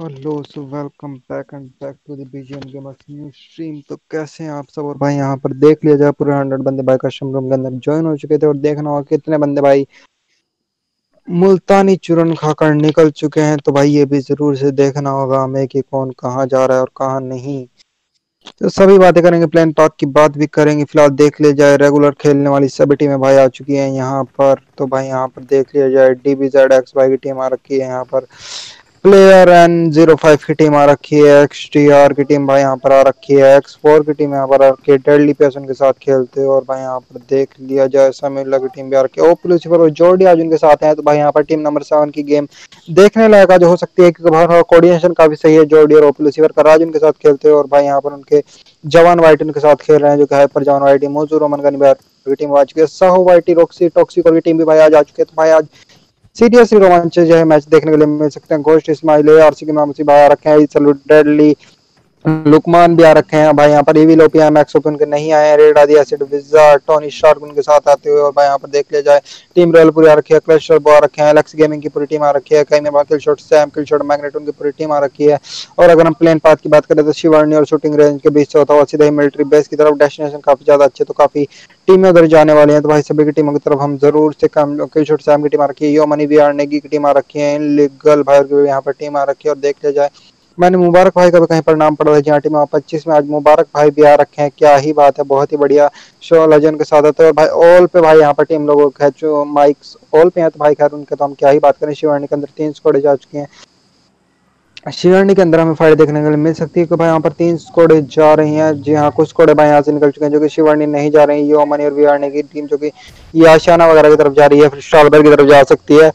Hello so welcome back and back to the BGM gamers new stream. तो कैसे हैं आप सब? और भाई यहाँ पर देख लिया जाए पूरे 100 बंदे भाई कस्टम रूम के अंदर ज्वाइन हो चुके थे और देखना होगा कितने बंदे भाई मुल्तानी चूरन खाकर निकल चुके हैं। तो भाई ये भी जरूर से देखना होगा हमें कि कौन कहाँ जा रहा है और कहाँ नहीं। तो सभी बातें करेंगे, प्लान पाथ की बात भी करेंगे। फिलहाल देख लिया जाए रेगुलर खेलने वाली सभी टीमें भाई आ चुकी हैं यहाँ पर। तो भाई यहाँ पर देख लिया जाए DBZ XY की टीम आ रखी है यहाँ पर। प्लेयर N05 की टीम आ रखी है। XTR की टीम भाई यहाँ पर आ रखी है। X4 की टीम यहाँ पर आ रखी है। डेडली पेस उनके साथ खेलते हैं। और भाई यहाँ पर देख लिया जाए समीला की टीम भी आ रखी है। ओपी लूसीफर और जॉर्डी आज उनके साथ हैं। तो भाई यहाँ पर टीम नंबर 7 की गेम देखने लायक आज हो सकती है क्योंकि भाई कोऑर्डिनेशन काफी सही है। जॉर्डी और ओपी लूसीफर का राज उनके साथ खेलते हैं। और भाई यहाँ पर उनके जवान वाइट उनके साथ खेल रहे हैं जो कि हाइपर जवान वाइटी मौजू रोमन गन की टीम आ चुकी है। साहो वाइटी रॉक्सी टॉक्सिको की टीम भी भाई आज आ चुकी है। तो भाई आज सीरियसली रोमांच जो है मैच देखने के लिए मिल सकते हैं। घोस्ट इस्माइल आरसी के नाम से बाहर रखे हैं। सलूट डेडली लुकमान भी आ रखे हैं भाई यहाँ पर। ईविल ओपीएम मैक्स ओपन के नहीं आए हैं। रेड आदि एसिड विजार्ड टोनी शार्क उनके साथ आते हुए। और भाई यहाँ पर देख लिया जाए टीम रॉयल पूरी आ रखी है। क्लस्टर बो आ रखे हैं। एलेक्स गेमिंग की पूरी टीम आ रखी है। कई में kill shot Sam kill shot magnet उनकी पूरी टीम आ रखी है। और अगर हम प्लेन पाथ की बात करें तो शिवानी और शूटिंग रेंज के बीच से होता हुआ सीधा ही मिलिट्री बेस की तरफ डेस्टिनेशन काफी ज्यादा अच्छे। तो काफी टीमें उधर जाने वाली हैं। तो भाई सभी की टीमों की तरफ हम जरूर से कम किल शॉट सैम की टीम आ रखी है। यो मनी भी आर नेगी की टीम आ रखी है। इनलीगल भाई की यहाँ पर टीम आ रखी है। और देख लिया जाए मैंने मुबारक भाई का भी कहीं पर नाम पढ़ा था जहाँ टीम 25 में आज मुबारक भाई भी आ रखे हैं। क्या ही बात है, बहुत ही बढ़िया शो लेजेंड के साथ आते हैं। और भाई ऑल पे भाई यहाँ पर टीम लोगों के जो माइक्स ऑल पे हैं तो भाई खैर उनके तो हम क्या ही बात करें। शिवानी के अंदर 3 स्क्वाड जा चुके हैं। शिवानी के अंदर हमें फाइट देखने के लिए मिल सकती है कि भाई यहाँ पर 3 स्क्वाड जा रही हैं। जी हाँ, कुछ स्क्वाड भाई यहाँ से निकल चुके हैं जो कि शिवानी नहीं जा रही है। यो मनी और विहारने की टीम जो कि याशाना वगैरह की तरफ जा रही है, फिर स्टालबर की तरफ जा सकती है।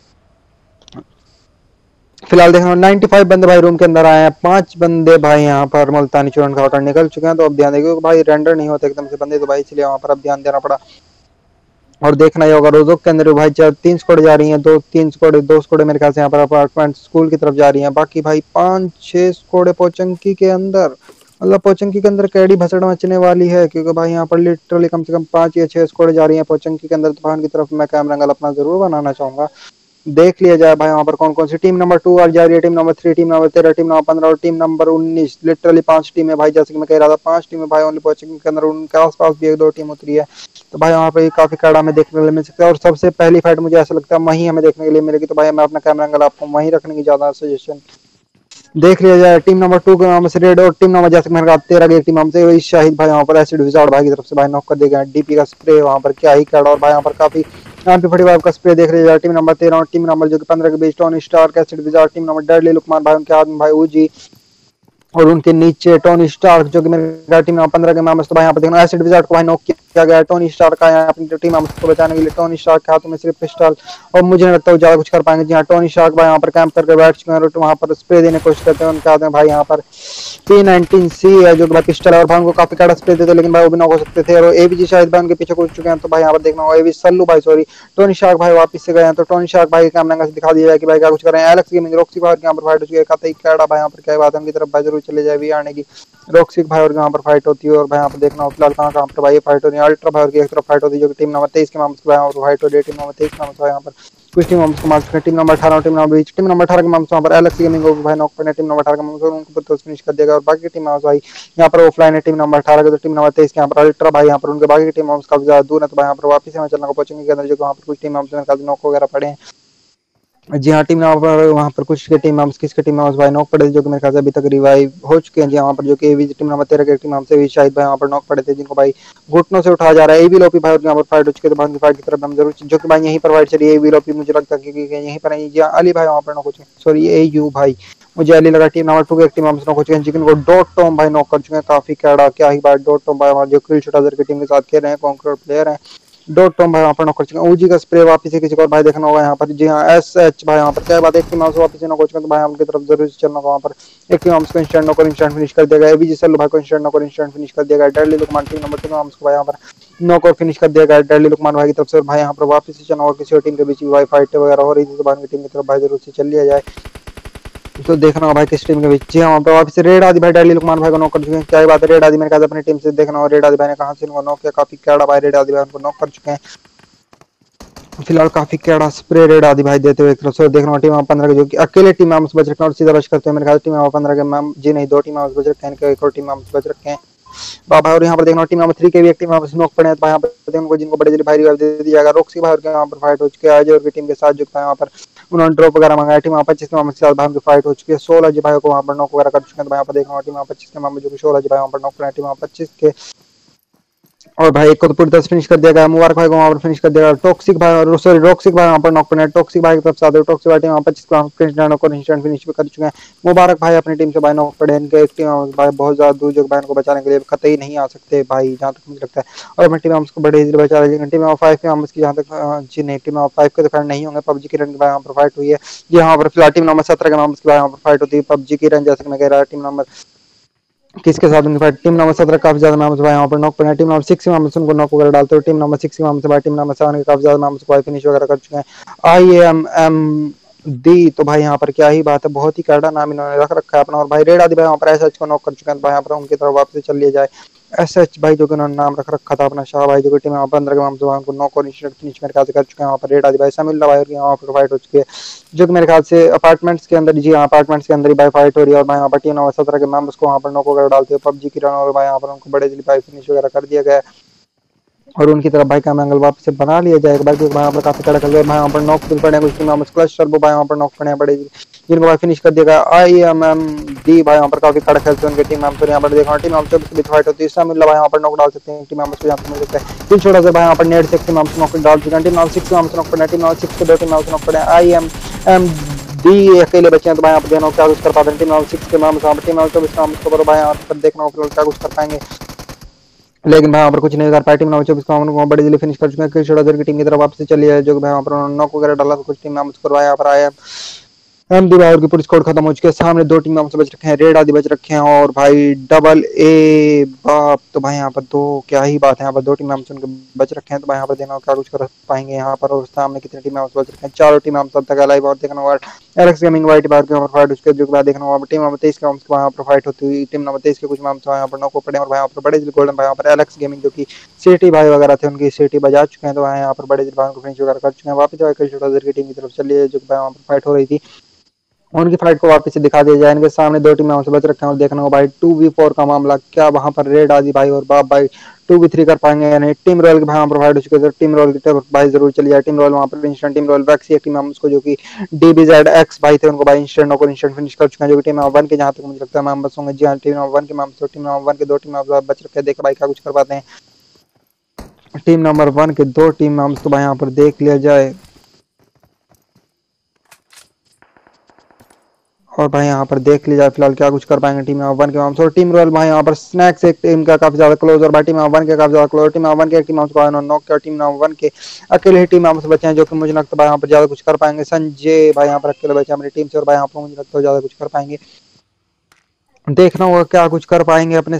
फिलहाल देखना 95 बंदे भाई रूम के अंदर आए हैं। 5 बंदे भाई यहाँ पर मुल्तानी चूरन खाकर निकल चुके हैं। तो अब ध्यान देखिए भाई रेंडर नहीं होते एकदम से बंदे, तो भाई इसलिए वहां पर अब ध्यान देना पड़ा। और देखना ही होगा रोजोक के अंदर भाई 3 स्क्वाड जा रही हैं। 2 स्क्वाड मेरे ख्याल से यहाँ पर अपार्टमेंट स्कूल की तरफ जा रही हैं। बाकी भाई 5-6 स्क्वाड पोचंकी के अंदर, मतलब पोचंकी के अंदर कैडी भसड़ मचने वाली है क्योंकि भाई यहाँ पर लिटरली कम से कम 5 या 6 स्क्वाड जा रही हैं पोचंकी के अंदर। तूफान की तरफ मैं कैमरा एंगल अपना जरूर बनाना चाहूंगा। देख लिया जाए भाई वहां पर कौन कौन सी टीम नंबर 2 आज जा रही है। Team number 3, team number 13, team number 15 और टीम नंबर 19। लिटरली 5 टीमें भाई, जैसे कि मैं कह रहा था 5 टीमें भाई ओनली पहुंचेंगे के अंदर। उनके आसपास भी 1-2 टीम उतरी है। तो भाई वहाँ पे काफी कड़ा हमें देखने के लिए मिल सकता है। और सबसे पहली फाइट मुझे ऐसा लगता है वहीं हमें देखने के लिए मिलेगी। तो भाई मैं अपना कैमरा एंगल आपको वहीं रखने की ज्यादा सजेशन देख लिया जाए। टीम नंबर 2 के नाम से रेड और टीम नंबर जैसे मैंने कहा 13 की टीम हमसे वही शाहिद भाई वहाँ पर एसिड विजार्ड भाई की तरफ से भाई नॉक कर दिया गया। डीपी का स्प्रे वहाँ पर क्या ही कड़ा। और भाई यहाँ पर काफी MP45 का स्प्रे देख लिया जाए। टीम नंबर 13 और टीम नंबर जो कि 15 के बीच Tony star acid wizard, team number deadly Lukman भाई उनके हाथ में भाई उजी और उनके नीचे टोनी स्टार्क जो कि मेरे टीम नंबर 15 के मेंबर्स। तो भाई यहाँ पर देखना एसिड विजार्ड को भाई नॉक किया गया है। टोनी स्टार्क का यहाँ अपनी टीम मेंबर्स को बचाने के लिए टोनी स्टार्क के हाथों में सिर्फ पिस्टल और मुझे नहीं लगता वो ज्यादा कुछ कर पाएंगे। जी हाँ, टोनी स्टार्क भाई यहाँ पर कैंप करके बैठ चुके हैं और वहाँ पर स्प्रे देने की कोशिश करते हैं। उनके हाथ में भाई यहाँ पर P19C है जो कि भाई पिस्टल है और भाई उनको काफी कड़ा स्प्रे देते लेकिन भाई वो भी नॉक हो सकते थे। और एवीजी शायद भाई उनके पीछे कूद चुके हैं। तो भाई यहाँ पर देखना होगा एवी सल्लू भाई सॉरी टोनी शार्क भाई वापस से गए हैं। तो टोनी शार्क भाई के कैमरा से दिखा दिया जाए कि भाई क्या कुछ कर रहे हैं। एलेक्स गेमिंग रॉक्सी भाई यहाँ पर फाइट हो चुकी है। कतई कैडा भाई यहाँ पर क्या बात है उनकी तरफ भाई जरूर चले जाए भी आने की। रॉक्सी भाई और यहाँ पर फाइट होती है। और भाई यहाँ पर देखना फिलहाल कहाँ कहाँ पर भाई फाइट होती है। अल्ट्रा भाई और की एक तरफ फाइट होती है जो कि टीम नंबर 23 के मामले से भाई फाइट होती है। टीम नंबर 23 के मामले से यहाँ पर कुछ टीम को मार चुके हैं। टीम नंबर 18 और टीम नंबर 20, टीम नंबर 18 के मामले से वहाँ पर एलेक्स गेमिंग को भाई नॉक करने टीम नंबर 18 के मामले से उनको तो फिनिश कर देगा। और बाकी टीम भाई यहाँ पर ऑफलाइन है टीम नंबर 18 के। तो टीम नंबर 23 के यहाँ पर अल्ट्रा भाई यहाँ पर उनके बाकी टीम काफी ज्यादा दूर है। तो भाई यहाँ पर वापस हमें चलना को पहुंचेंगे के अंदर जो वहाँ पर कुछ टीम काफी नॉक वगैरह पड़े हैं। जी हाँ, टीम नंबर वहाँ पर कुछ के टीम मेंबर्स किसके टीम मेंबर्स भाई नॉक पड़े थे जो कि मेरे ख्याल से अभी तक रिवाइव हो चुके हैं। जी वहाँ पर जो कि एवी टीम नंबर 13 के टीम से भी शायद भाई वहाँ पर नॉक पड़े थे जिनको भाई घुटनों से उठाया जा रहा है। एवी लोपी भाई यहाँ पर फाइट हो चुके थे। भाई फाइट की तरफ हम जरूर जो कि भाई यहीं पर फाइट चली है। एवी लोपी मुझे लगता है कि यहीं पर अली भाई वहाँ पर नॉक हो चुके हैं। सॉरी AU भाई मुझे अली लगा। टीम नंबर 2 के टीम मेंबर्स नॉक हो चुके हैं जिनको डॉट टॉम भाई नॉक कर चुके हैं। काफी कैडा क्या ही भाई डॉट टॉम भाई जो किल शूटर की टीम के साथ खेल रहे हैं, कॉन्करर प्लेयर हैं। डॉट टॉम भाई वहाँ पर नॉक कर चुके हैं। ओजी का स्प्रे वापस से किसी को भाई देखना होगा यहाँ पर। जी हाँ, SH भाई यहाँ पर क्या बात है एक टीम से वापस नॉक हो चुके हैं। तो भाई उनकी तरफ जरूर से चलना होगा वहाँ पर। एक टीम को इंस्टेंट नॉक और इंस्टेंट फिनिश कर दिया गया। एबीजी सल्लू भाई को इंस्टेंट नॉक और इंस्टेंट फिनिश कर दिया गया। डेडली लुकमान टीम नंबर 2 को भाई यहाँ पर नॉक और फिनिश कर दिया गया डेडली लुकमान भाई की तरफ से। भाई यहाँ पर वापस से चलना होगा किसी और टीम के बीच भाई फाइट वगैरह हो रही थी। तो भाई टीम की तरफ भाई जरूर से चल लिया जाए। तो देखना होगा भाई किस टीम के बीच। जी हाँ, वहाँ पे वापस रेड आदि भाई डेडली लुकमान भाई को नॉक कर चुके हैं। क्या बात है, रेड आदि मेरे ख्याल अपनी टीम से देखना होगा रेड आदि भाई ने कहाँ से इनको नॉक किया। काफी कैडा भाई रेड आदि भाई उनको नॉक कर चुके हैं। फिलहाल काफी कैड़ा स्प्रे रेड आदि भाई देते हुए एक तरफ से देख रहा हूँ टीम 15 के जो कि अकेले टीम आमस बच रखे हैं और सीधा रश करते हैं मेरे ख्याल टीम 15 के मैम जी नहीं 2 टीम आमस बच रखे हैं इनके एक और टीम आमस बच रखे हैं बाबा। और यहाँ पर देखना टीम नंबर 3 के भी एक टीम आमस नॉक पड़े हैं तो यहाँ पर उनको जिनको बड़े जल्दी भाई रिवाइव दे दिया जाएगा। रॉक्सी भाई और यहाँ पर फाइट हो चुकी है अजय और की टीम के साथ जो यहाँ पर उन्होंने ड्रॉप वगैरह मंगाया टीम 25 के मामले के साथ भाई की फाइट हो चुकी है 16 जी भाई को वहाँ पर नॉक वगैरह कर चुके हैं तो यहाँ पर देखना टीम 25 के मामले जो कि 16 जी भाई वहाँ पर नॉक पड़े टीम 25 के और भाई एक को तो पूरी तरह फिनिश कर दिया गया मुबारक भाई को वहां पर फिनिश कर दिया गया टॉक्सिक भाई और सॉरी रॉक्सिक भाई वहां पर नॉक पड़े टॉक्सिक भाई की तरफ से आते टॉक्सिक भाई टीम 25 को इंस्टेंट फिनिश भी कर चुके हैं। मुबारक भाई अपनी टीम से भाई नॉक पड़े इनके एक टीम भाई बहुत ज्यादा दूर जो भाई को बचाने के लिए कतई नहीं आ सकते भाई जहां तक मुझे लगता है और अपनी टीम हमको बड़े इजीली बचा रही है टीम 5 के हम इसकी जहां तक जी नहीं टीम 5 के डिफेंड नहीं होंगे पबजी की रन भाई वहां पर फाइट हुई है यहाँ पर फिलहाल टीम नंबर 17 के नाम की भाई वहां पर फाइट होती है पबजी की रन जैसे मैं कह रहा टीम नंबर किसके साथ उनकी फाइट टीम नंबर 17 काफी ज्यादा नाम से भाई यहाँ पर नॉक पड़े टीम नंबर 6 में उनको नॉक वगैरह डालते हुए टीम नंबर 6 के नाम से भाई टीम नंबर 7 के काफी ज्यादा नाम से भाई फिनिश वगैरह कर चुके हैं IAMMD तो भाई यहाँ पर क्या ही बात है बहुत ही कैडा नाम इन्होंने रख रखा है अपना और भाई रेड आदि भाई वहाँ पर एसएच को नॉक कर चुके हैं तो भाई यहाँ पर उनकी तरफ वापस चल लिया जाए एसएच भाई जो कि उन्होंने नाम रख रखा था अपना शाह भाई जो कि टीम 15 के नाम से उनको नॉक और फिनिश मेरे ख्याल से कर चुके हैं वहाँ पर रेड आदि भाई समिल्ला भाई और यहाँ पर फाइट हो चुकी है जो कि मेरे ख्याल से अपार्टमेंट्स के अंदर जी हाँ अपार्टमेंट्स के अंदर ही भाई फाइट हो रही है और भाई यहाँ पर टीम नंबर 17 के मेंबर्स को वहाँ पर नॉक वगैरह डालते हुए पबजी की रन और भाई यहाँ पर उनको बड़े जल्दी भाई फिनिश वगैरह कर दिया गया और उनकी तरफ भाई का एंगल वापस से बना लिया जाएगा भाई क्योंकि वहाँ पर काफी कड़क लगे भाई वहाँ पर नॉक भी पड़े कुछ टीम क्लच टर्बो भाई वहाँ पर नॉक पड़े बड़े जिनको भाई फिनिश कर दिया गया IMMD भाई वहाँ पर काफी कड़क खेलते हैं उनके टीम मेंबर यहाँ पर देखा टीम मेंबर के बीच फाइट होती है शामिल भाई वहाँ पर नॉक डाल सकते हैं टीम मेंबर्स को यहाँ पर मिल सकता है फिर छोटा सा भाई यहाँ पर नेट से टीम मेंबर्स नॉक डाल चुके हैं टीम नंबर 6 मेंबर्स नॉक पड़े टीम नंबर 6 के 2 टीम मेंबर्स नॉक पड़े IMMD अकेले बच्चे हैं तो भाई यहाँ पर देखना क्या कुछ कर पाते हैं टीम नंबर 6 के मेंबर्स टीम नंबर 24 मेंबर्स भाई यहाँ पर देखना क्या कुछ कर पाएंगे लेकिन भाई वहाँ पर कुछ नहीं कर पाया टीम नंबर 24 को बड़ी जल्दी फिनिश कर चुके हैं किशोर की टीम की तरफ वापस चली है जो कि भाई वहाँ पर नॉक वगैरह डाला तो कुछ टीम नाम करवाया यहाँ पर आया एमडी भाई की पूरी स्कोर खत्म हो चुकी है सामने 2 टीम नाम से बच रखे हैं रेड आदि बच रखे हैं और भाई डबल ए बाप तो भाई यहाँ पर दो क्या ही बात है यहाँ पर 2 टीम नाम से उनके बच रखे हैं तो भाई यहाँ पर देखना क्या कुछ कर पाएंगे यहाँ पर और सामने कितने टीम नाम से बच रखे हैं 4 टीम नाम सब तक लाइव और देखना होगा एलेक्स गेमिंग वाइट बार के ऊपर फाइट उसके जो बाद देखना होगा टीम नंबर 23 के वहाँ पर फाइट होती हुई टीम नंबर 23 के कुछ नाम से यहाँ पर नॉक पड़े और भाई यहाँ पर बड़े गोल्डन भाई यहाँ पर एलेक्स गेमिंग जो की सिटी भाई वगैरह थे उनकी सिटी बजा चुके हैं तो भाई यहाँ पर बड़े भाई को फिनिश वगैरह कर चुके हैं वापस जो छोटा की टीम की तरफ चली है जो वहाँ पर फाइट हो रही थी उनकी फाइट को वापस से दिखा दिया जाए इनके सामने 2 टीमें हमसे बच रखे हैं और देखना होगा भाई 2v4 का मामला क्या वहां पर रेड आदि भाई और बाप भाई 2v3 कर पाएंगे या नहीं टीम रॉयल के भाई वहां पर फाइट हो चुके हैं टीम रॉयल की तरफ भाई जरूर चली जाए टीम रॉयल वहां पर इंस्टेंट टीम रॉयल वैक्सी एक टीम हम उसको जो कि DBZX भाई थे उनको भाई इंस्टेंट और इंस्टेंट फिनिश कर चुके हैं जो कि टीम नंबर 1 के जहां तक मुझे लगता है मेंबर्स होंगे जी हां टीम नंबर 1 के मेंबर्स टीम नंबर 1 के 2 टीम बच रखे हैं देख भाई क्या कुछ कर पाते हैं टीम नंबर 1 के 2 टीम मेंबर्स तो भाई यहाँ पर देख लिया जाए और भाई यहाँ पर देख लीजिए फिलहाल क्या कुछ कर पाएंगे टीम नंबर 1 के मामले और टीम रॉयल भाई यहाँ पर स्नैक्स एक टीम का काफी ज्यादा क्लोज और भाई टीम नंबर 1 के काफी ज्यादा क्लोज टीम नंबर 1 के एक टीम नंबर नॉक किया टीम नंबर 1 के अकेले ही टीम नंबर से बचे हैं जो कि मुझे लगता है भाई यहाँ पर ज्यादा कुछ कर पाएंगे संजय भाई यहाँ पर अकेले बचे हमारी टीम से और भाई यहाँ पर मुझे लगता है ज्यादा कुछ कर पाएंगे देखना होगा क्या कुछ कर पाएंगे अपने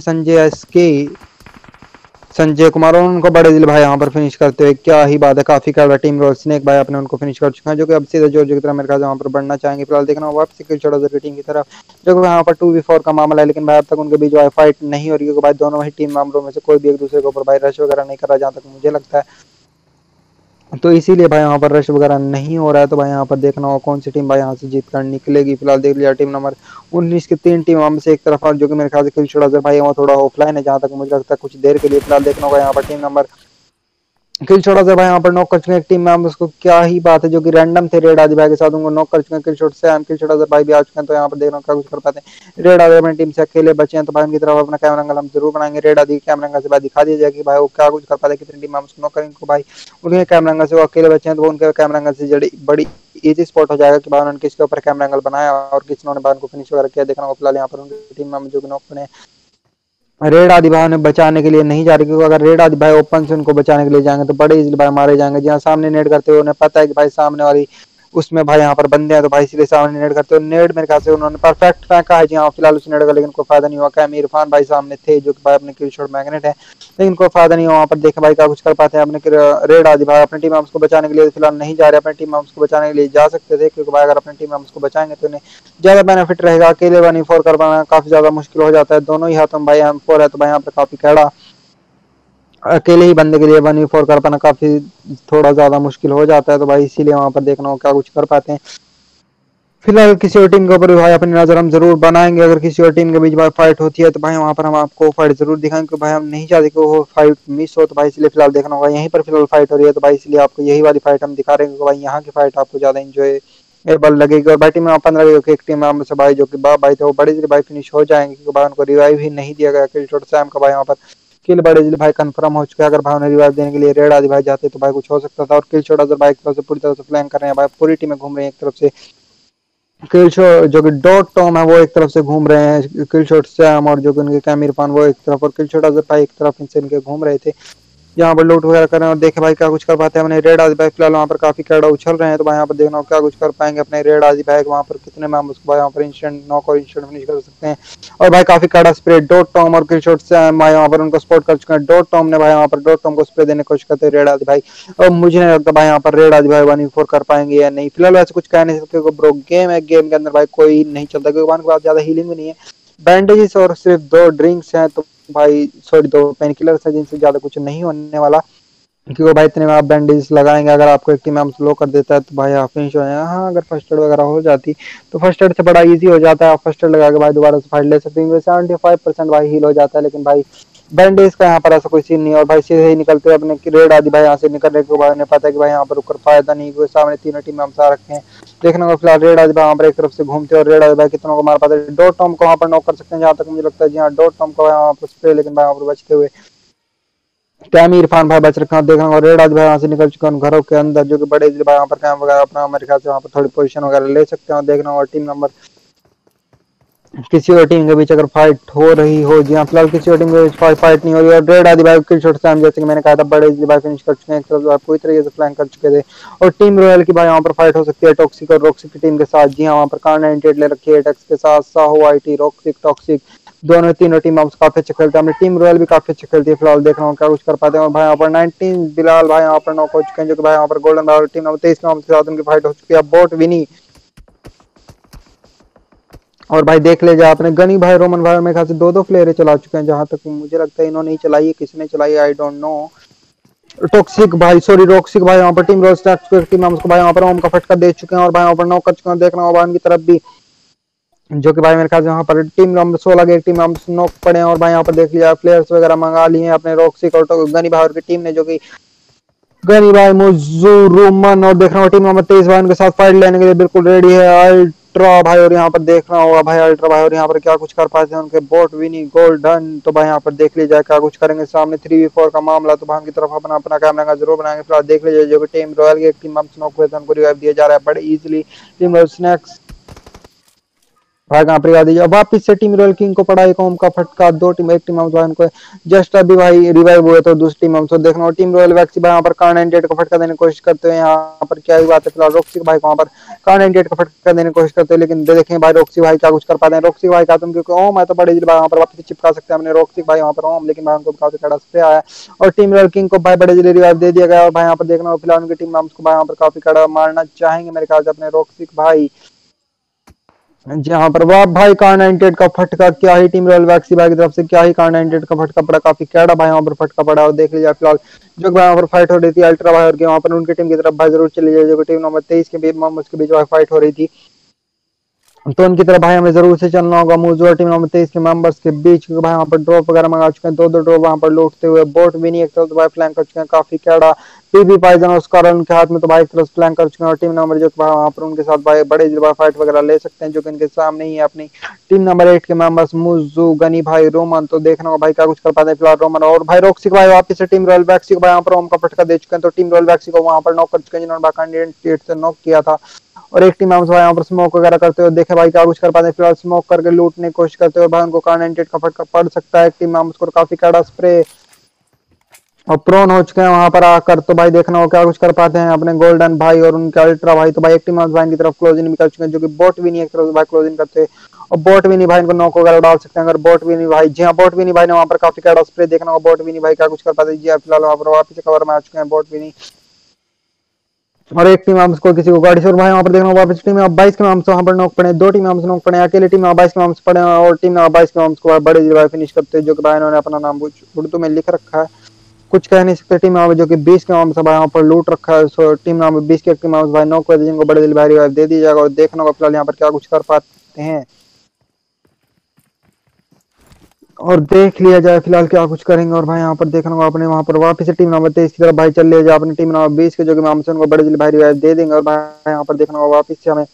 संजय कुमार और उनको बड़े दिल भाई यहाँ पर फिनिश करते हुए क्या ही बात है काफी कर टीम रोल स्नेक भाई अपने उनको फिनिश कर चुके हैं जो कि अब सीधा जो की तरह मेरे ख्याल वहाँ पर बढ़ना चाहेंगे फिलहाल देखना होगा वापसी छोटा की टीम की तरफ जो कि यहाँ पर 2v4 का मामला है लेकिन भाई अब तक उनके बीच फाइट नहीं हो रही है भाई दोनों ही टीम मेंबरों में से कोई भी एक दूसरे के ऊपर भाई रश वगैरह नहीं कर रहा जहाँ तक मुझे लगता है तो इसीलिए भाई यहाँ पर रश वगैरह नहीं हो रहा है तो भाई यहाँ पर देखना होगा कौन सी टीम भाई यहाँ से जीत कर निकलेगी फिलहाल देख लिया टीम नंबर 19 की 3 टीम में से एक तरफ जो कि मेरे ख्याल से किल भाई वो थोड़ा ऑफलाइन है जहाँ तक मुझे लगता है कुछ देर के लिए फिलहाल देखना होगा यहाँ पर टीम नंबर किल छोड़ा से भाई यहाँ पर नॉक कर चुके हैं एक टीम में उसको क्या ही बात है जो कि रैंडम थे रेड आदि भाई के साथ उनको नॉक कर चुके हैं किल शॉट से हम किल छोड़ा से भाई भी आ चुके हैं तो यहाँ पर देखना क्या कुछ कर पाते हैं रेड आदि अपनी टीम से अकेले बचे हैं तो भाई उनकी तरफ अपना कैमरा एंगल हम जरूर बनाएंगे रेड आदि कैमरा एंगल से भाई दिखा दिया जाए कि भाई वो क्या कुछ कर पाते हैं कितनी टीम हम उसको नॉक करेंगे भाई उनके कैमरा एंगल से वो अकेले बचे हैं तो उनके कैमरा एंगल से बड़ी इजी स्पॉट हो जाएगा कि भाई उन्होंने किसके ऊपर कैमरा एंगल बनाया और किसने भाई उनको फिनिश वगैरह किया देखना होगा फिलहाल यहाँ पर उनकी टीम में जो कि नॉक बने रेड आदि भाई ने बचाने के लिए नहीं जा रही क्योंकि अगर रेड आदि भाई ओपन से उनको बचाने के लिए जाएंगे तो बड़े इजीली भाई मारे जाएंगे जहाँ सामने नेट करते हुए उन्हें पता है कि भाई सामने वाली उसमें भाई यहाँ पर बंदे हैं तो भाई इसलिए सामने नेट करते हुए नेट मेरे ख्याल से उन्होंने परफेक्ट फेंका है जी हाँ फिलहाल उस नेट का लेकिन कोई फायदा नहीं हुआ क्या इरफान भाई सामने थे जो कि भाई अपने किल शॉट मैग्नेट है लेकिन कोई फायदा नहीं हुआ वहाँ पर देखे भाई क्या कुछ कर पाते हैं अपने रेड आदि भाई अपनी टीम उसको बचाने के लिए फिलहाल नहीं जा रहे अपनी टीम उसको बचाने के लिए जा सकते थे क्योंकि भाई अगर अपनी टीम उसको बचाएंगे तो उन्हें ज्यादा बेनिफिट रहेगा अकेले 1v4 कर पाना काफी ज्यादा मुश्किल हो जाता है दोनों ही हाथों में भाई M4 है तो भाई यहाँ पर काफी कैड़ा अकेले ही बंदे के लिए 1v4 कर पाना काफी थोड़ा ज्यादा मुश्किल हो जाता है, तो भाई इसीलिए वहां पर देखना हो क्या कुछ कर पाते हैं। फिलहाल किसी और टीम के ऊपर भाई अपनी नजर हम जरूर बनाएंगे, अगर किसी और टीम के बीच भाई फाइट होती है तो भाई वहां पर हम आपको फाइट जरूर दिखाएंगे, क्योंकि भाई हम नहीं चाहते कि वो फाइट मिस हो, तो भाई इसलिए फिलहाल देखना होगा। यहीं पर फिलहाल फाइट हो रही है, तो भाई इसलिए आपको यही वाली फाइट हम दिखा रहे हैं, क्योंकि भाई यहाँ की फाइट आपको ज्यादा इंजॉय एबल लगेगी। और भाई टीम में 15 एक टीम में से भाई जो कि भाई थे वो बड़े जल्दी भाई फिनिश हो जाएंगे, क्योंकि भाई उनको रिवाइव ही नहीं दिया गया। किल शॉट सैम का भाई वहाँ पर किल बड़े जल्दी भाई कंफर्म हो चुका है। अगर भाई उन्हें रिवाइव देने के लिए रेड आदि भाई जाते तो भाई कुछ हो सकता था। और किल शॉट अगर भाई एक तरफ से पूरी तरह से प्लान कर रहे हैं, भाई पूरी टीमें घूम रही है एक तरफ से। किल शॉट जो कि डॉट टॉम है वो एक तरफ से घूम रहे हैं, किल शॉट सैम और जो कि उनके कैम इरफान वो एक तरफ, और किल शॉट अजहर भाई एक तरफ इनसे इनके घूम रहे थे यहाँ पर लूट वगैरह कर रहे हैं। और देखे भाई क्या कुछ कर पाते हैं अपने रेड आदि भाई। फिलहाल वहाँ पर काफी कैडा उछल रहे हैं, तो भाई यहाँ पर देखना क्या कुछ कर पाएंगे अपने रेड आदि भाई। वहाँ पर कितने मैम उसको भाई वहाँ पर इंस्टेंट नॉक और इंस्टेंट फिनिश कर सकते हैं। और भाई काफी कैडा स्प्रे डॉट टॉम और किल शॉट से भाई वहाँ पर उनको स्पॉट कर चुके हैं। डॉट टॉम ने भाई वहाँ पर डॉट टॉम को स्प्रे देने की कोशिश करते हैं रेड आदि भाई, और मुझे नहीं लगता भाई यहाँ पर रेड आदि भाई 1v4 कर पाएंगे या नहीं। फिलहाल वैसे कुछ कह नहीं सकते, ब्रो गेम है, गेम के अंदर भाई कोई नहीं चलता, क्योंकि उनके पास ज्यादा हीलिंग भी नहीं है, बैंडेजेस और सिर्फ 2 ड्रिंक्स हैं, तो भाई सॉरी 2 पेन किलर्स हैं, जिनसे ज्यादा कुछ नहीं होने वाला। क्योंकि भाई इतने में आप बैंडेज लगाएंगे, अगर आपको एक टीम हम स्लो कर देता है तो भाई आप फिनिश हो जाए। हाँ अगर फर्स्ट एड वगैरह हो जाती तो फर्स्ट एड से बड़ा इजी हो जाता है, आप फर्स्ट एड लगा के भाई दोबारा से फाइट ले सकते हैं। 75% भाई हील हो जाता है, लेकिन भाई बैंडेज का यहाँ पर ऐसा कोई सीन नहीं है। और भाई सीधे ही निकलते हुए अपने रेड आदि भाई यहाँ से निकल रहे, भाई उन्हें पता है कि भाई यहाँ पर रुककर फायदा नहीं, क्योंकि सामने तीनों टीम हम सा रखे हैं। देखने को फिलहाल रेड आदि भाई वहाँ पर एक तरफ से घूमते और रेड आदि भाई कितनों को मार पाते हैं। डॉट टॉम को वहाँ पर नॉक कर सकते हैं जहाँ तक मुझे लगता है, जी हाँ डॉट टॉम को वहाँ पर स्प्रे, लेकिन भाई वहाँ पर बचते हुए कैम इरफान भाई बच रखा देखा, और रेड आज भाई वहां से निकल चुके हैं घरों के अंदर, जो कि बड़े भाई वहां पर कैम वगैरह अपना मेरे ख्याल से वहां पर थोड़ी पोजीशन वगैरह ले सकते हैं। देखना और टीम नंबर किसी और टीम के बीच अगर फाइट हो रही हो, जी हाँ फिलहाल किसी और टीम के बीच फाइट नहीं हो रही है। और रेड आदि भाई किल शॉट से जैसे कि मैंने कहा था बड़े भाई फिनिश कर चुके हैं, पूरी तरीके से फ्लैंक कर चुके थे। और टीम रॉयल की भाई वहां पर फाइट हो सकती है टॉक्सिक और रॉक्सिक की टीम के साथ, जी हाँ वहां पर कार 98 ले रखी है टेक्स के साथ, साहो आईटी रॉक्सिक टॉक्सिक दोनों तीनों टीम आपस काफी अच्छे खेलते हैं। हमारी टीम रॉयल भी काफी अच्छे खेलती है। फिलहाल देख रहा हूँ क्या कुछ कर पाते हैं। और भाई यहाँ पर 19 बिलाल भाई यहाँ पर नॉक हो चुके हैं, जो कि भाई यहाँ पर गोल्डन भाई टीम नंबर 23 के साथ उनकी फाइट हो चुकी है। बोट विनी और भाई देख ले जा आपने गनी भाई रोमन भाई मेरे ख्याल से 2-2 प्लेयर चला चुके हैं, जहां तक मुझे लगता है इन्होंने ही चलाई है, किसने चलाई आई डोंट नो। टॉक्सिक भाई सॉरी रॉक्सिक भाई यहाँ पर टीम रोस्टैक्स टीम हम उसको भाई यहाँ पर ओम का फटका दे चुके हैं, और भाई यहाँ पर नॉक कर चुके हैं। देखना होगा उनकी तरफ भी, जो कि भाई मेरे ख्याल से यहाँ पर टीम नंबर 16 की एक टीम हम नॉक पड़े हैं। और भाई यहाँ पर देख लिया प्लेयर्स वगैरह मंगा लिए हैं अपने रॉक्सिक और गनी भाई की टीम ने, जो कि गनी भाई मुजुरुमन और देख रहा हूँ टीम नंबर 23 भाई उनके साथ फाइट लेने के लिए बिल्कुल रेडी है अल्ट्रा भाई। और यहाँ पर देख रहा होगा भाई अल्ट्रा भाई, और यहाँ पर क्या कुछ कर पाते हैं उनके बोट विनी गोल्डन, तो भाई यहाँ पर देख लीजिए क्या कुछ करेंगे। सामने 3v4 का मामला, तो भाई की तरफ अपना अपना कैमरा का जरूर बनाएंगे। फिलहाल देख लीजिए जो कि टीम रॉयल की एक टीम हम स्नॉक हुए थे उनको रिवाइव दिया जा रहा है बड़े इजीली। टीम रॉयल स्नैक्स भाई कहाँ पर दीजिए वापिस से टीम रॉयल किंग को पड़ा एक ओम का फटका, 2 टीम एक टीम भाई उनको जस्ट अभी भाई रिवाइव हुए तो दूसरी टीम हमसे देखना। टीम रॉयल वैक्सी भाई यहाँ पर कार 98 को फटका देने की कोशिश करते हैं। यहाँ पर क्या ही बात है, फिलहाल रॉक्सी भाई को वहाँ पर कार 98 को फटका देने की कोशिश करते हैं, लेकिन देखें भाई रॉक्सी भाई क्या कुछ कर पाते हैं। रॉक्सी भाई का तुम क्योंकि ओम है तो बड़े भाई वहाँ पर वापस चिपका सकते हैं अपने रॉक्सी भाई वहाँ पर ओम, लेकिन भाई उनको काफी कड़ा स्प्रे आया और टीम रॉयल किंग को भाई बड़े जिले रिवाइव दे दिया गया। और भाई यहाँ पर देखना फिलहाल उनकी टीम में उसको भाई यहाँ पर काफी कड़ा मारना चाहेंगे मेरे ख्याल से अपने रॉक्सी भाई। जहां पर वाह भाई कार 98 का फटका, क्या ही टीम रॉयल वैक्सी भाई की तरफ से क्या ही कार 98 का फटका पड़ा, काफी कैडा भाई वहां पर फटका पड़ा। और देख लीजिए फिलहाल जो भाई वहां पर फाइट हो रही थी अल्ट्रा भाई और वहां पर उनकी टीम की तरफ भाई जरूर चली जाए, जो टीम नंबर 23 के बीच उसके बीच फाइट हो रही थी, तो उनकी तरफ भाई हमें जरूर से चलना होगा। मूजूर टीम नंबर 23 के मेंबर्स के बीच भाई वहां पर ड्रॉप वगैरह मंगा चुके हैं, 2-2 ड्रॉप वहां पर लूटते हुए बोट भी नहीं एक तरफ तो भाई फ्लैंक कर चुके हैं काफी कैडा पीबी पाइजन और उसका उनके हाथ में तो भाई एक तरफ फ्लैंक कर चुके हैं। और टीम नंबर जो वहां पर उनके साथ भाई बड़े फाइट वगैरह ले सकते हैं, जो कि इनके सामने ही है अपनी टीम नंबर 8 के मेंबर्स मुजू गनी भाई रोमन, तो देखना होगा भाई क्या कुछ कर पाते हैं फिलहाल रोमन। और भाई रॉक्सी भाई वापस से टीम रॉयल वैक्सी को भाई यहाँ पर ओम का फटका दे चुके हैं, तो टीम रॉयल वैक्सी को वहां पर नॉक कर चुके हैं जिन्होंने कैंडिडेट से नॉक किया था। और एक टीम भाई यहाँ पर स्मोक वगैरह करते हुए देखे भाई क्या कुछ कर पाते हैं, फिलहाल स्मोक करके लूटने की कोशिश करते हुए भाई उनको कार 98 का फटका पड़ सकता है। एक टीम उसको काफी कड़ा स्प्रे और प्रोन हो चुके हैं वहां पर आकर, तो भाई देखना हो क्या कुछ कर पाते हैं अपने गोल्डन भाई और उनके अल्ट्रा भाई। तो भाई एक टीम भाई की तरफ क्लोजिंग भी कर चुके हैं, जो कि बोट भी नहीं एक तरफ भाई क्लोजिंग करते हैं और बोट भी नहीं भाई इनको नॉक वगैरह डाल सकते हैं अगर बोट भी नहीं भाई। जी हाँ बोट भी नहीं भाई ने वहां पर काफी कड़ा स्प्रे देखना होगा, बोट भी नहीं भाई क्या कुछ कर पाते हैं। जी हाँ फिलहाल वहां पर वापिस कवर में आ चुके हैं बोट भी नहीं। और एक टीम उसको किसी को गाड़ी से, और भाई वहां पर देखना वापस टीम 22 के नाम से वहां पर नॉक पड़े, 2 टीम नॉक पड़े, अकेले टीम 22 के नाम से पड़े और टीम 22 के नाम को बड़े भाई फिनिश करते हैं, जो कि भाई इन्होंने अपना नाम उर्दू में लिख रखा है, कुछ कह नहीं सकते। टीम यहाँ जो कि 20 के मामले से भाई यहाँ पर लूट रखा है। सो टीम यहाँ 20 के टीम भाई नॉक कर जिनको बड़े दिल भाई रिवाइव दे दी जाएगा। और देखना होगा फिलहाल यहाँ पर क्या कुछ कर पाते हैं और देख लिया जाए फिलहाल क्या कुछ करेंगे। और भाई यहाँ पर देखना होगा अपने वहां पर वापस से टीम नंबर 23 की तरफ भाई चल लिया जाए अपनी टीम नंबर 20 के जो कि मामले से उनको बड़े दिल भाई रिवाइव दे देंगे। और भाई यहाँ पर देखना होगा वापस से हमें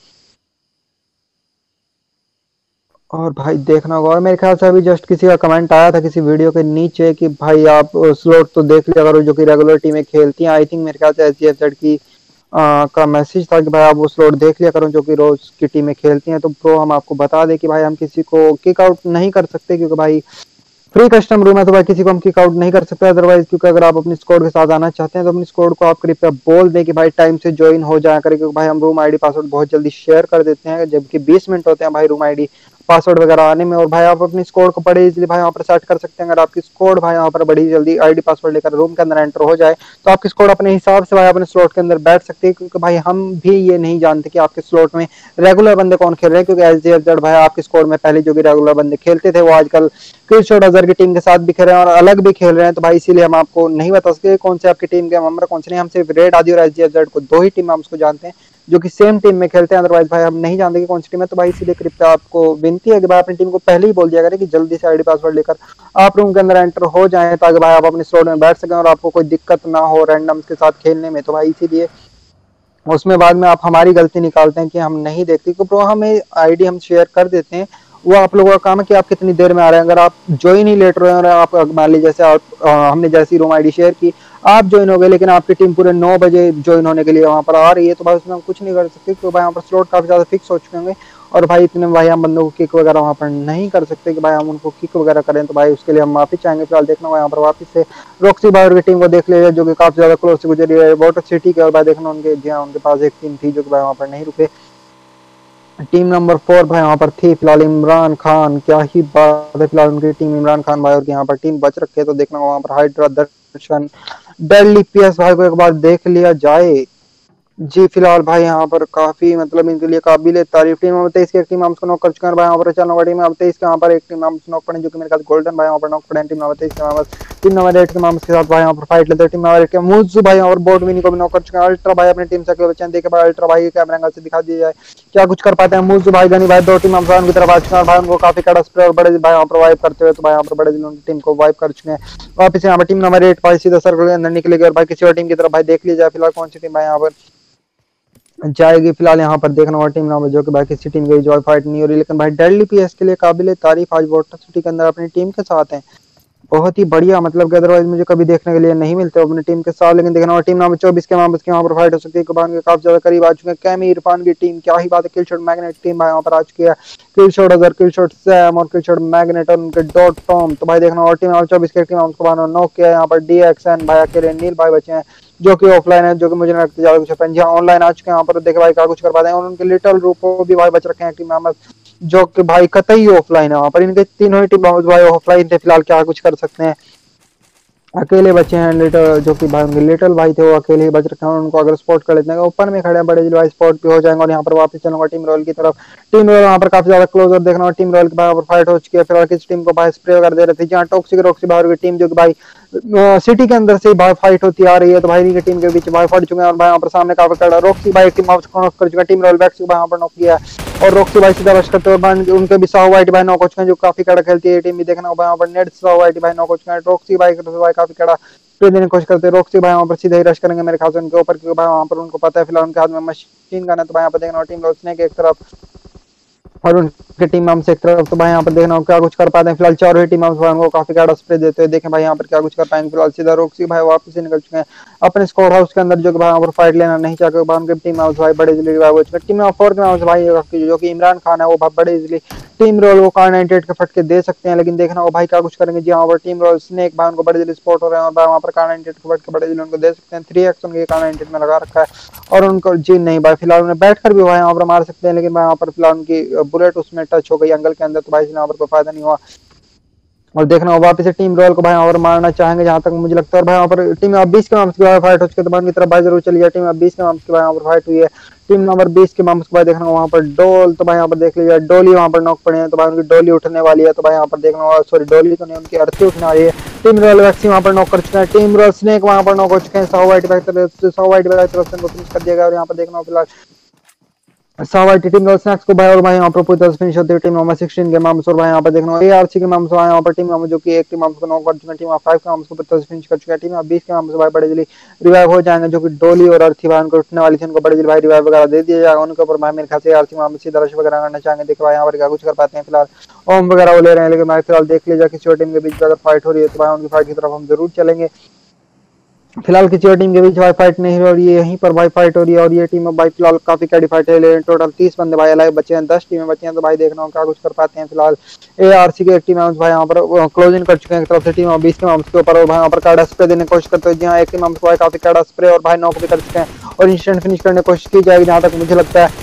और भाई देखना होगा। और मेरे ख्याल से अभी जस्ट किसी का कमेंट आया था किसी वीडियो के नीचे कि भाई आप स्लॉट तो देख लिया करो जो कि रेगुलर टीमें खेलती हैं। आई थिंक मेरे ख्याल से एसजीएफजेड की का मैसेज था कि भाई आप वो स्लॉट देख लिया करो जो कि रोज की टीमें खेलती हैं। तो प्रो हम आपको बता दें कि भाई हम किसी को किक आउट नहीं कर सकते क्योंकि भाई फ्री कस्टम रूम है। तो भाई किसी को हम किक आउट नहीं कर सकते अदरवाइज, क्योंकि अगर आप अपनी स्क्वाड के साथ आना चाहते हैं तो अपनी स्क्वाड को आप कृपया बोल दें कि भाई टाइम से ज्वाइन हो जाया करें, क्योंकि भाई हम रूम आईडी पासवर्ड बहुत जल्दी शेयर कर देते हैं जबकि 20 मिनट होते हैं भाई रूम आईडी पासवर्ड वगैरह आने में। और भाई आप अपनी स्क्वाड को बड़े इजीली भाई यहाँ पर सेट कर सकते हैं। अगर आपकी स्क्वाड भाई यहाँ पर बड़ी जल्दी आईडी पासवर्ड लेकर रूम के अंदर एंटर हो जाए तो आपकी स्क्वाड अपने हिसाब से भाई अपने स्लॉट के अंदर बैठ सकती है, क्योंकि भाई हम भी ये नहीं जानते कि आपके स्लॉट में रेगुलर बंदे कौन खेल रहे हैं। क्योंकि एसजीएफजेड भाई आपकी स्क्वाड में पहले जो भी रेगुलर बंदे खेलते थे वो आजकल किलशॉट अजहर की टीम के साथ भी खेल रहे हैं और अलग भी खेल रहे हैं। तो भाई इसीलिए हम आपको नहीं बता सकते कौन से आपकी टीम के मेंबर कौन से नहीं। हम सिर्फ रेड आदि और एसजीएफजेड को दो ही टीम हम उसको जानते हैं जो कि सेम टीम में खेलते हैं। अदरवाइज भाई हम नहीं जानते कि कौन सी टीम है। तो भाई इसीलिए कृपया आपको विनती है कि भाई अपनी टीम को पहले ही बोल दिया करें कि जल्दी से आईडी पासवर्ड लेकर आप रूम के अंदर एंटर हो जाएं ताकि भाई आप अपने स्लॉट में बैठ सकें और आपको कोई दिक्कत ना हो रैंडम्स के साथ खेलने में। तो भाई इसीलिए उसमें बाद में आप हमारी गलती निकालते हैं कि हम नहीं देखते, क्योंकि प्रो हमें आईडी हम शेयर कर देते हैं। वो आप लोगों का काम है कि आप कितनी देर में आ रहे हैं। अगर आप ज्वाइन ही लेट रहे हैं और आप मान लीजिए जैसे आप हमने जैसी रूम आईडी शेयर की आप ज्वाइन हो गए लेकिन आपकी टीम पूरे 9 बजे ज्वाइन होने के लिए वहां पर आ रही है तो भाई उसमें हम कुछ नहीं कर सकते, क्योंकि भाई यहाँ पर स्लॉट काफी ज्यादा फिक्स हो चुके होंगे। और भाई इतने भाई हम बंदों को किक वगैरह वहां पर नहीं कर सकते कि भाई हम उनको किक वगैरह करें। तो भाई उसके लिए हम माफी चाहेंगे। फिलहाल देखना यहाँ पर वापस से रॉक्सी बायर की टीम को देख लिया जो कि काफी ज्यादा क्लोज से गुजरी है वाटर सिटी के। और भाई देखना उनके जी हाँ उनके पास एक टीम थी जो कि भाई वहां पर नहीं रुके। टीम नंबर 4 भाई यहाँ पर थी फिलहाल इमरान खान, क्या ही बात है। फिलहाल उनकी टीम इमरान खान भाई और यहाँ पर टीम बच रखे तो देखना वहां पर हाइड्रा दर्शन डेली पीएस भाई को एक बार देख लिया जाए। जी फिलहाल भाई यहाँ पर काफी मतलब इनके लिए काबिल तारीफ। टीम नंबर 23 की एक टीम हम उसको नॉक कर चुके हैं भाई यहाँ पर। चल टीम नंबर 23 के यहाँ पर एक टीम हम नॉक पड़े जो कि मेरे ख्याल गोल्डन भाई यहाँ पर नॉक पड़े। टीम नंबर 23 के यहाँ टीम नंबर 8 के मामस के साथ भाई यहाँ पर फाइट लेते हैं। टीम नंबर 8 के मुझे भाई यहाँ पर बोर्ड विनी को भी नॉक कर चुके हैं। अल्ट्रा भाई अपनी टीम से अगले बच्चे देखे भाई अल्ट्रा भाई कैमरा एंगल से दिखा दिया जाए क्या कुछ कर पाते हैं। मुझे भाई गनी भाई दो टीम हम की तरफ आ चुके हैं भाई उनको काफी कड़ा स्प्रे और बड़े भाई यहाँ पर वाइप करते हुए तो भाई यहाँ पर बड़े दिनों की टीम को वाइप कर चुके हैं। वापस यहाँ पर टीम नंबर 8 भाई सीधा सर्कल के अंदर निकलेगी और भाई किसी और टीम की तरफ भाई देख लीजिए जाए फिलहाल कौन सी टीम भाई यहाँ पर जाएगी। फिलहाल यहाँ पर देखना होगा टीम नाम जो कि भाई किसी टीम की जॉय फाइट नहीं हो रही, लेकिन भाई डेडली पीएस के लिए काबिल तारीफ आज वाटर सिटी के अंदर अपनी टीम के साथ हैं। बहुत ही बढ़िया मतलब कि अदरवाइज मुझे कभी देखने के लिए नहीं मिलते अपनी टीम के साथ। लेकिन देखना होगा टीम नाम 24 के वहां पर फाइट हो सकती है। कुबान के काफी ज्यादा करीब आ चुके हैं। कैमी इरफान की टीम क्या ही बात है। किलशॉट मैग्नेट टीम भाई यहाँ पर आ चुकी है। किलशॉट अजहर किलशॉट सैम और किलशॉट मैग्नेट और उनके डॉट टॉम। तो भाई देखना होगा टीम नंबर 24 की टीम उसको नॉक किया यहाँ पर डीएक्सएन भाई अकेले नील भाई बचे हैं जो कि ऑफलाइन है, जो कि मुझे नहीं लगता ज्यादा कुछ है। ऑनलाइन आ चुके हैं यहाँ पर देखे भाई क्या कुछ कर पाते हैं। और उनके लिटिल रूपो भी भाई बच रखे हैं टीम में जो कि भाई कतई ऑफलाइन है वहां पर। इनके तीनों ही टीम भाई ऑफलाइन थे। फिलहाल क्या कुछ कर सकते हैं, अकेले बचे हैं लिटल जो कि भाई उनके लिटिल भाई थे वो अकेले ही बच रखे हैं। उनको अगर स्पॉट कर लेते हैं ऊपर में खड़े हैं बड़े भाई स्पॉट भी हो जाएंगे। और यहाँ पर वापस चलूंगा टीम रॉयल की तरफ। टीम रॉयल यहाँ पर काफी ज्यादा क्लोजर देखना और टीम रॉयल की भाई फाइट हो चुकी है। फिलहाल किस टीम को भाई स्प्रे कर दे रहे थे जहाँ टॉक्सिक रॉक्सी बाहर की टीम जो कि भाई सिटी के अंदर से भाई फाइट होती आ रही है। तो भाई की टीम के बीच भाई फट चुके हैं और भाई यहाँ पर सामने काफी खड़ा रॉक्सी भाई टीम नॉक कर चुका है। टीम रॉयल बैक्स को यहाँ पर नॉक किया है और रॉक्सी भाई सीधा रश करते हुए उनके भी साहू वाइट भाई नॉक हो चुके हैं जो काफी कड़ा खेलती है टीम भी। देखना होगा यहाँ पर नेट साहू वाइट भाई नॉक हो चुके हैं। रॉक्सी भाई काफी कड़ा देने की कोशिश करते हैं। रॉक्सी भाई वहां पर सीधे ही रश करेंगे मेरे ख्याल से उनके ऊपर, क्योंकि भाई वहां पर उनको पता है फिलहाल उनके हाथ में मशीन गन है। तो भाई यहाँ पर देखना टीम रोशने के एक तरफ और उनकी टीम हम से एक तरफ। तो भाई यहाँ पर देखना क्या कुछ कर पाते हैं। फिलहाल चारों ही टीम को काफी ज्यादा स्प्रे देते हुए देखें भाई यहाँ पर क्या कुछ कर पाएंगे। फिलहाल सीधा रॉक्सी भाई वापस ही निकल चुके हैं अपने स्कोर हाउस के अंदर जो कि भाई यहाँ पर फाइट लेना नहीं चाहते। उनकी टीम हाउस भाई बड़े इजिली रिवाइव हो चुके हैं। टीम नंबर 4 के हाउस भाई जो कि इमरान खान है वो बड़े इजिली टीम रोल वो कार 98 के फटके दे सकते हैं। लेकिन देखना वो भाई क्या कुछ करेंगे। जी हाँ पर टीम रोल स्नेक भाई उनको बड़े जल्दी स्पॉट हो रहे हैं और भाई वहाँ पर कार 98 के फटके बड़े जल्दी उनको दे सकते हैं। 3x उनके कार 98 में लगा रखा है और उनको जी नहीं भाई फिलहाल उन्हें बैठ कर भी भाई यहाँ पर मार सकते हैं। लेकिन भाई यहाँ पर फिलहाल उनकी बुलेट उसमें टच हो गई एंगल के अंदर तो भाई यहाँ पर कोई फायदा नहीं हुआ। और देखना होगा वापस से टीम रॉयल को भाई यहाँ पर मारना चाहेंगे जहां तक मुझे लगता है। और भाई यहाँ पर टीम नंबर 20 के मामस की भाई फाइट हो चुकी है, तो की तरफ भाई जरूर चली है। टीम नंबर 20 के मामस की भाई यहाँ पर फाइट हुई है। टीम नंबर 20 के मामस को भाई देखना वहां पर डोल, तो भाई यहाँ पर देख लीजिए डोली वहां पर नॉक पड़े हैं, तो भाई उनकी डोली उठने वाली है। तो भाई यहाँ पर देखना होगा, सॉरी डोली तो नहीं, उनकी अर्थी उठने वाली है। टीम रॉयल वैक्सी वहां पर नॉक कर चुके हैं। टीम रॉयल स्नेक वहां पर नॉक हो चुके हैं। 100 वाइट तरफ से फिनिश कर दिया गया। और यहाँ पर देखना फिलहाल सावाई टीम गर्ल स्नैक्स को भाई और भाई यहाँ पर पूरी तरह से फिनिश होती है टीम नंबर 16 के मामस। और भाई यहाँ पर देखना एआरसी के मामस यहाँ पर टीम नंबर जो कि एक टीम मामस को नॉक कर चुका है। टीम 5 के मामस को पूरी तरह से फिनिश कर चुका है। टीम 20 के मामस भाई बड़े जल्दी रिवाइव हो जाएंगे, जो कि डोली और अर्थी भाई उनको उठने वाली थी, उनको बड़े जल्दी भाई रिवाइव वगैरह दे दिया जाएगा उनके ऊपर। भाई मेरे ख्याल से एआरसी मामस सीधा रश वगैरह करना चाहेंगे, देखो भाई यहाँ पर क्या कुछ कर पाते हैं। फिलहाल ओम वगैरह वो ले रहे हैं, लेकिन भाई फिलहाल देख लीजिए किसी और टीम के बीच अगर फाइट हो रही है तो भाई उनकी फाइट की तरफ हम जरूर चलेंगे। फिलहाल किसी और टीम के बीच भाई फाइट नहीं हो रही है, यहीं पर भाई फाइट हो रही है। और ये टीम भाई फिलहाल काफी कैडी फाइट है, टोटल 30 बंदे भाई अलाइव बचे हैं, 10 टीमें बची हैं। तो भाई देखना हो क्या कुछ कर पाते हैं। फिलहाल एआरसी के एक टीम भाई यहाँ पर क्लोजिंग कर चुके हैं एक तरफ से टीम 20 के मामस के ऊपर। और भाई यहाँ पर कार्डा स्प्रे देने की कोशिश करते हैं, जहाँ एक टीम भाई काफी कार्डा स्प्रे और भाई नॉक भी कर चुके हैं और इंस्टेंट फिनिश करने की कोशिश की जाएगी जहां तक मुझे लगता है।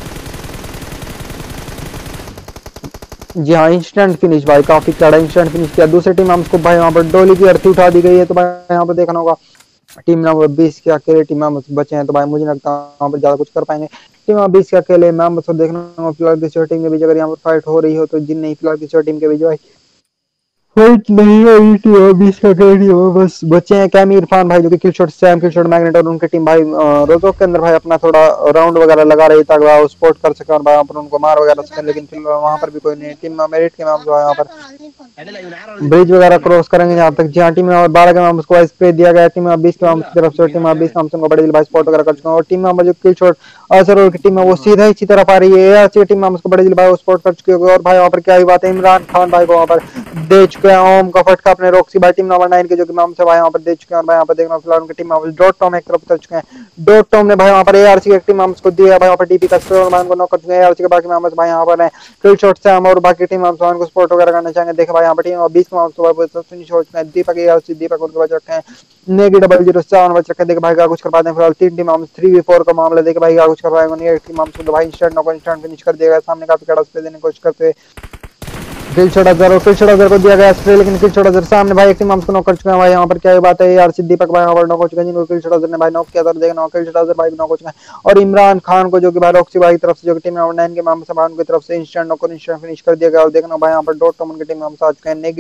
जी हाँ, इंस्टेंट फिनिश भाई, काफी कड़ा इंस्टेंट फिनिश किया। दूसरी टीम हमको भाई यहाँ पर डोली की अर्थी उठा दी गई है। तो भाई यहाँ पर देखना होगा टीम नंबर 20 के अकेले टीम मेंबर्स बचे हैं, तो भाई मुझे लगता है वहाँ पर ज्यादा कुछ कर पाएंगे। टीम नंबर 20 के अकेले मेंबर्स को देखना होगा। फिलहाल किसी और टीम के बीच अगर यहाँ पर फाइट हो रही हो तो जिन नहीं, फिलहाल किसी और टीम के बीच भाई फाइट नहीं हो रही थी। और 20 का कैडी हो बस बचे हैं कैमी इरफान भाई, जो कि किलशॉट सैम, किलशॉट मैग्नेट और उनकी टीम भाई रोजोक के अंदर भाई अपना थोड़ा राउंड वगैरह लगा रही ताकि वो स्पोर्ट कर सके और वहां पर उनको मार वगैरह सके। लेकिन फिलहाल वहां पर भी कोई नहीं। टीम मेरिट के नाम जो है यहाँ पर ब्रिज वगैरह क्रॉस करेंगे जहाँ तक। जी टीम नंबर 12 के नाम उसको स्प्रे दिया गया। टीम नंबर 20 के नाम की तरफ से टीम नंबर 20 नाम से बड़े भाई स्पॉट वगैरह कर चुके हैं। और टीम नंबर जो किलशॉट असर की टीम है वो सीधा ही तरफ आ रही है। एआरसी टीम में उसको बड़े दिल भाई स्पॉट कर चुके हैं। और भाई वहाँ पर क्या ही बात है, इमरान खान भाई को वहाँ पर दे चुके हैं ओम का फटका अपने रॉक्सी भाई टीम नंबर 9 के, जो कि नाम से भाई वहाँ पर दे चुके हैं। और भाई यहाँ पर देखना फिलहाल उनकी टीम में डॉट टॉम एक तरफ उतर चुके हैं। डॉट टॉम ने भाई वहाँ पर एआरसी के टीम को दिया भाई वहाँ पर डीपी का स्कोर उनको नॉक कर चुके हैं। एआरसी के बाकी मेंबर्स भाई यहाँ पर हैं किल शॉट से हम और बाकी टीम मेंबर्स को सपोर्ट वगैरह करना चाहेंगे। देखो भाई यहाँ पर टीम 20 के मेंबर्स फिनिश हो चुके हैं। दीपक एआरसी दीपक उनको बच रखे हैं, नेगी 007 बच रखे हैं। देखो भाई क्या कुछ कर पाते हैं। फिलहाल 3 टीम 3v4 का मामला, देखो भाई क्या कुछ कर पाएंगे। नहीं टीम तो भाई इंस्टेंट फिनिश कर दिया गया। सामने काफी कड़ा स्प्रे देने की कोशिश करते किल शॉट को दिया गया स्प्रे, लेकिन किल शॉट सामने भाई एक टीम हमको नॉक कर चुके हैं। भाई यहाँ पर क्या बात है यार, दीपक भाई यहाँ पर नॉक हो चुके हैं, जिनको किल शॉट ने भाई नॉक किया था। देखना किल शॉट भाई नॉक हो चुके हैं। और इमरान खान को जो कि भाई रॉक्सी भाई की तरफ से, जो कि टीम नंबर 9 के मामले से भाई उनकी तरफ से इंस्टेंट नॉक और इंस्टेंट फिनिश कर दिया गया। और देखना भाई यहाँ पर डॉट टॉमन की टीम में आ चुके हैं। नेगी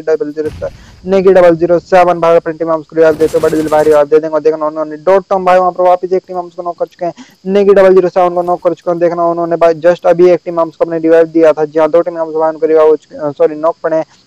007 भाई अपनी टीम हमको रिवाइव देते बड़े दिल भाई रिवाइव दे देंगे। देखना उन्होंने डॉट टॉम भाई वहाँ पर वापस एक टीम हमको नॉक कर चुके हैं। नेगी 007 को नॉक कर चुके हैं। देखना उन्होंने भाई जस्ट अभी एक टीम हमको अपने रिवाइव दिया था, जहाँ 2 टीम हमको भाई उनको रिवाइव हो चुके, सॉरी नॉक पड़े हैं।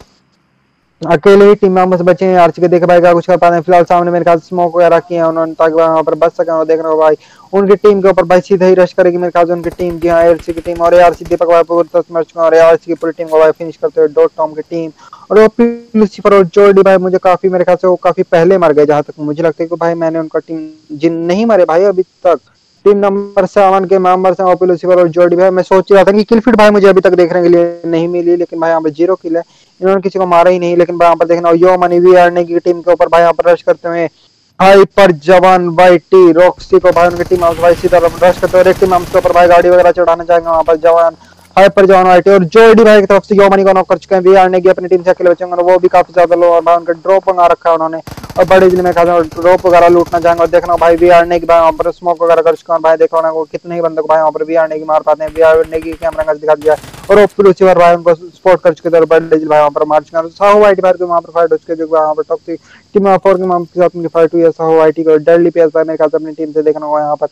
अकेले ही टीम मेंबर्स बचे हैं आरसी के, देख भाई क्या कुछ कर पाते हैं। फिलहाल सामने मेरे ख्याल स्मोक वगैरह किए हैं उन्होंने ताकि वहां पर बच सके। और देख रहे हो भाई उनकी टीम के ऊपर भाई सीधा ही रश करेगी मेरे ख्याल से उनकी टीम, जी हाँ एआरसी की टीम। और एआरसी दीपक भाई पूरी तरह से मर चुके हैं। और एआरसी की पूरी टीम को भाई फिनिश करते हुए डॉट टॉम की टीम और लूसीफर और जॉर्डी भाई मुझे काफी, मेरे ख्याल से वो काफी पहले मर गए जहां तक मुझे लगता है कि भाई मैंने उनका टीम जिन नहीं मरे भाई अभी तक। टीम नंबर 7 के मेंबर्स हैं लूसीफर और जॉर्डी भाई। मैं सोच रहा था कि किल फीड भाई मुझे अभी तक देखने के लिए नहीं मिली, लेकिन भाई यहाँ पे 0 किल है, इन्होंने किसी को मारा ही नहीं। लेकिन यहाँ पर देखना यो मनी वी आरने की टीम के ऊपर भाई यहाँ पर रश करते हुए हाइपर जवान भाई टी रॉक्सी को भाई उनकी टीम भाई सीधा रश करते हुए एक टीम के ऊपर भाई गाड़ी वगैरह चढ़ाना चाहेंगे। वहाँ पर जवान हाइपर जवान वाइटी और जॉर्डी भाई की तरफ से यो मनी को नॉक कर चुके हैं। वी आरने की अपनी टीम से अकेले बचेंगे, वो भी काफी ज्यादा लो। और भाई उनका ड्रॉप मंगा रखा है उन्होंने और बड़े जिले में खासा ड्रॉप वगैरह लूटना चाहेंगे। और देखना भाई वी आरने की भाई वहाँ पर स्मोक वगैरह कर चुके हैं। भाई देखो ना वो कितने ही बंदे को भाई वहाँ पर वी आरने की मार पाते हैं। वी आरने की कैमरा दिखा दिया और लूसीफर भाई उनको स्पोर्ट कर चुके थे। बड़े जिले भाई वहाँ पर मार चुके हैं। साहू वाइटी भाई वहाँ पर फाइट हो चुके हैं, जो वहाँ पर टॉक्सिक टीम 4 के माम के साथ उनकी फाइट हुई है। साहू वाइटी को डेडली पेस भाई मेरे ख्याल से अपनी टीम से देखना होगा। यहाँ पर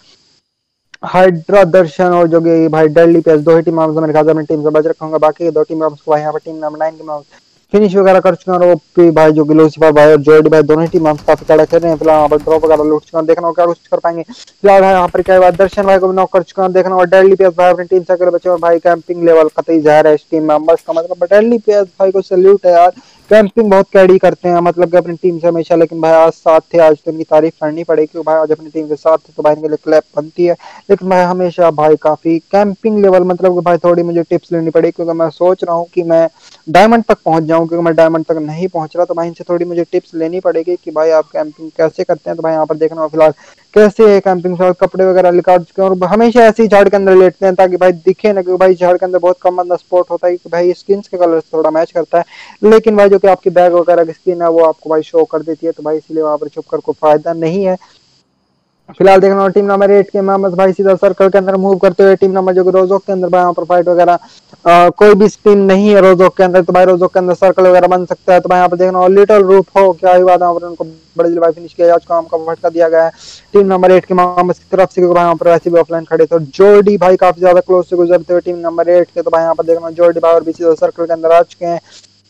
हाइड्रा दर्शन और जो कि भाई डेडली पेस 2 ही टीम मेरे ख्याल से अपनी टीम से बच रखूंगा। बाकी 2 टीम को भाई यहाँ पर टीम नंबर 9 के फिनिश वगैरह कर चुके हैं। और वो भाई जो कि लूसीफर भाई और जॉर्डी भाई दोनों ही टीम काफी कड़ा खेल रहे हैं। फिलहाल यहाँ पर ड्रॉप वगैरह लूट चुके हैं, देखना क्या कुछ कर पाएंगे। फिलहाल यहाँ पर क्या बात दर्शन भाई को नॉक कर चुके हैं। देखना डेडली पेस भाई अपनी टीम से अकेले बचे और भाई कैंपिंग लेवल कतई ज़ाहिर है इस टीम मेंबर्स का, मतलब डेडली पेस भाई को सैल्यूट है यार, कैंपिंग बहुत कैडी करते हैं मतलब कि अपनी टीम से हमेशा। लेकिन भाई आज साथ थे, आज तो इनकी तारीफ करनी पड़ेगी क्योंकि भाई आज अपनी टीम के साथ थे तो भाई इनके लिए क्लैप बनती है। लेकिन भाई हमेशा भाई काफी कैंपिंग लेवल मतलब कि भाई थोड़ी मुझे टिप्स लेनी पड़ेगी, क्योंकि मैं सोच रहा हूँ कि मैं डायमंड तक पहुंच जाऊं, क्योंकि मैं डायमंड तक नहीं पहुंच रहा। तो भाई इनसे थोड़ी मुझे टिप्स लेनी पड़ेगी कि भाई आप कैंपिंग कैसे करते हैं। तो भाई यहाँ पर देखना फिलहाल कैसे कैंपिंग साथ कपड़े वगैरह निकाल चुके हैं और हमेशा ऐसे ही झाड़ के अंदर लेटते हैं ताकि भाई दिखे ना, क्योंकि भाई झाड़ के अंदर बहुत कम बंदा स्पॉट होता है कि भाई स्किन के कलर से थोड़ा मैच करता है, लेकिन भाई जो कि आपकी बैग वगैरह की स्किन है वो आपको भाई शो कर देती है, तो भाई इसलिए वहां पर छुप कर कोई फायदा नहीं है। फिलहाल देखना और टीम नंबर 8 के मोहम्मद भाई सीधा सर्कल के अंदर मूव करते हुए टीम नंबर जो कि रोजोक के अंदर भाई यहाँ पर फाइट वगैरह कोई भी स्पिन नहीं है रोजोक के अंदर, तो भाई रोजोक के अंदर सर्कल वगैरह बन सकता है। तो भाई यहाँ पर देखना और लिटिल रूप हो क्या ही बात है, यहाँ पर उनको बड़ी जल्दी भाई फिनिश किया जा चुका, हमका फटका दिया गया है टीम नंबर 8 के मोहम्मद की तरफ से, क्योंकि भाई यहाँ पर वैसे भी ऑफलाइन खड़े थे और जोडी भाई काफी ज्यादा क्लोज से गुजरते हुए टीम नंबर 8 के। तो भाई यहाँ पर देखना जोडी भाई और भी सीधा सर्कल के अंदर आ चुके हैं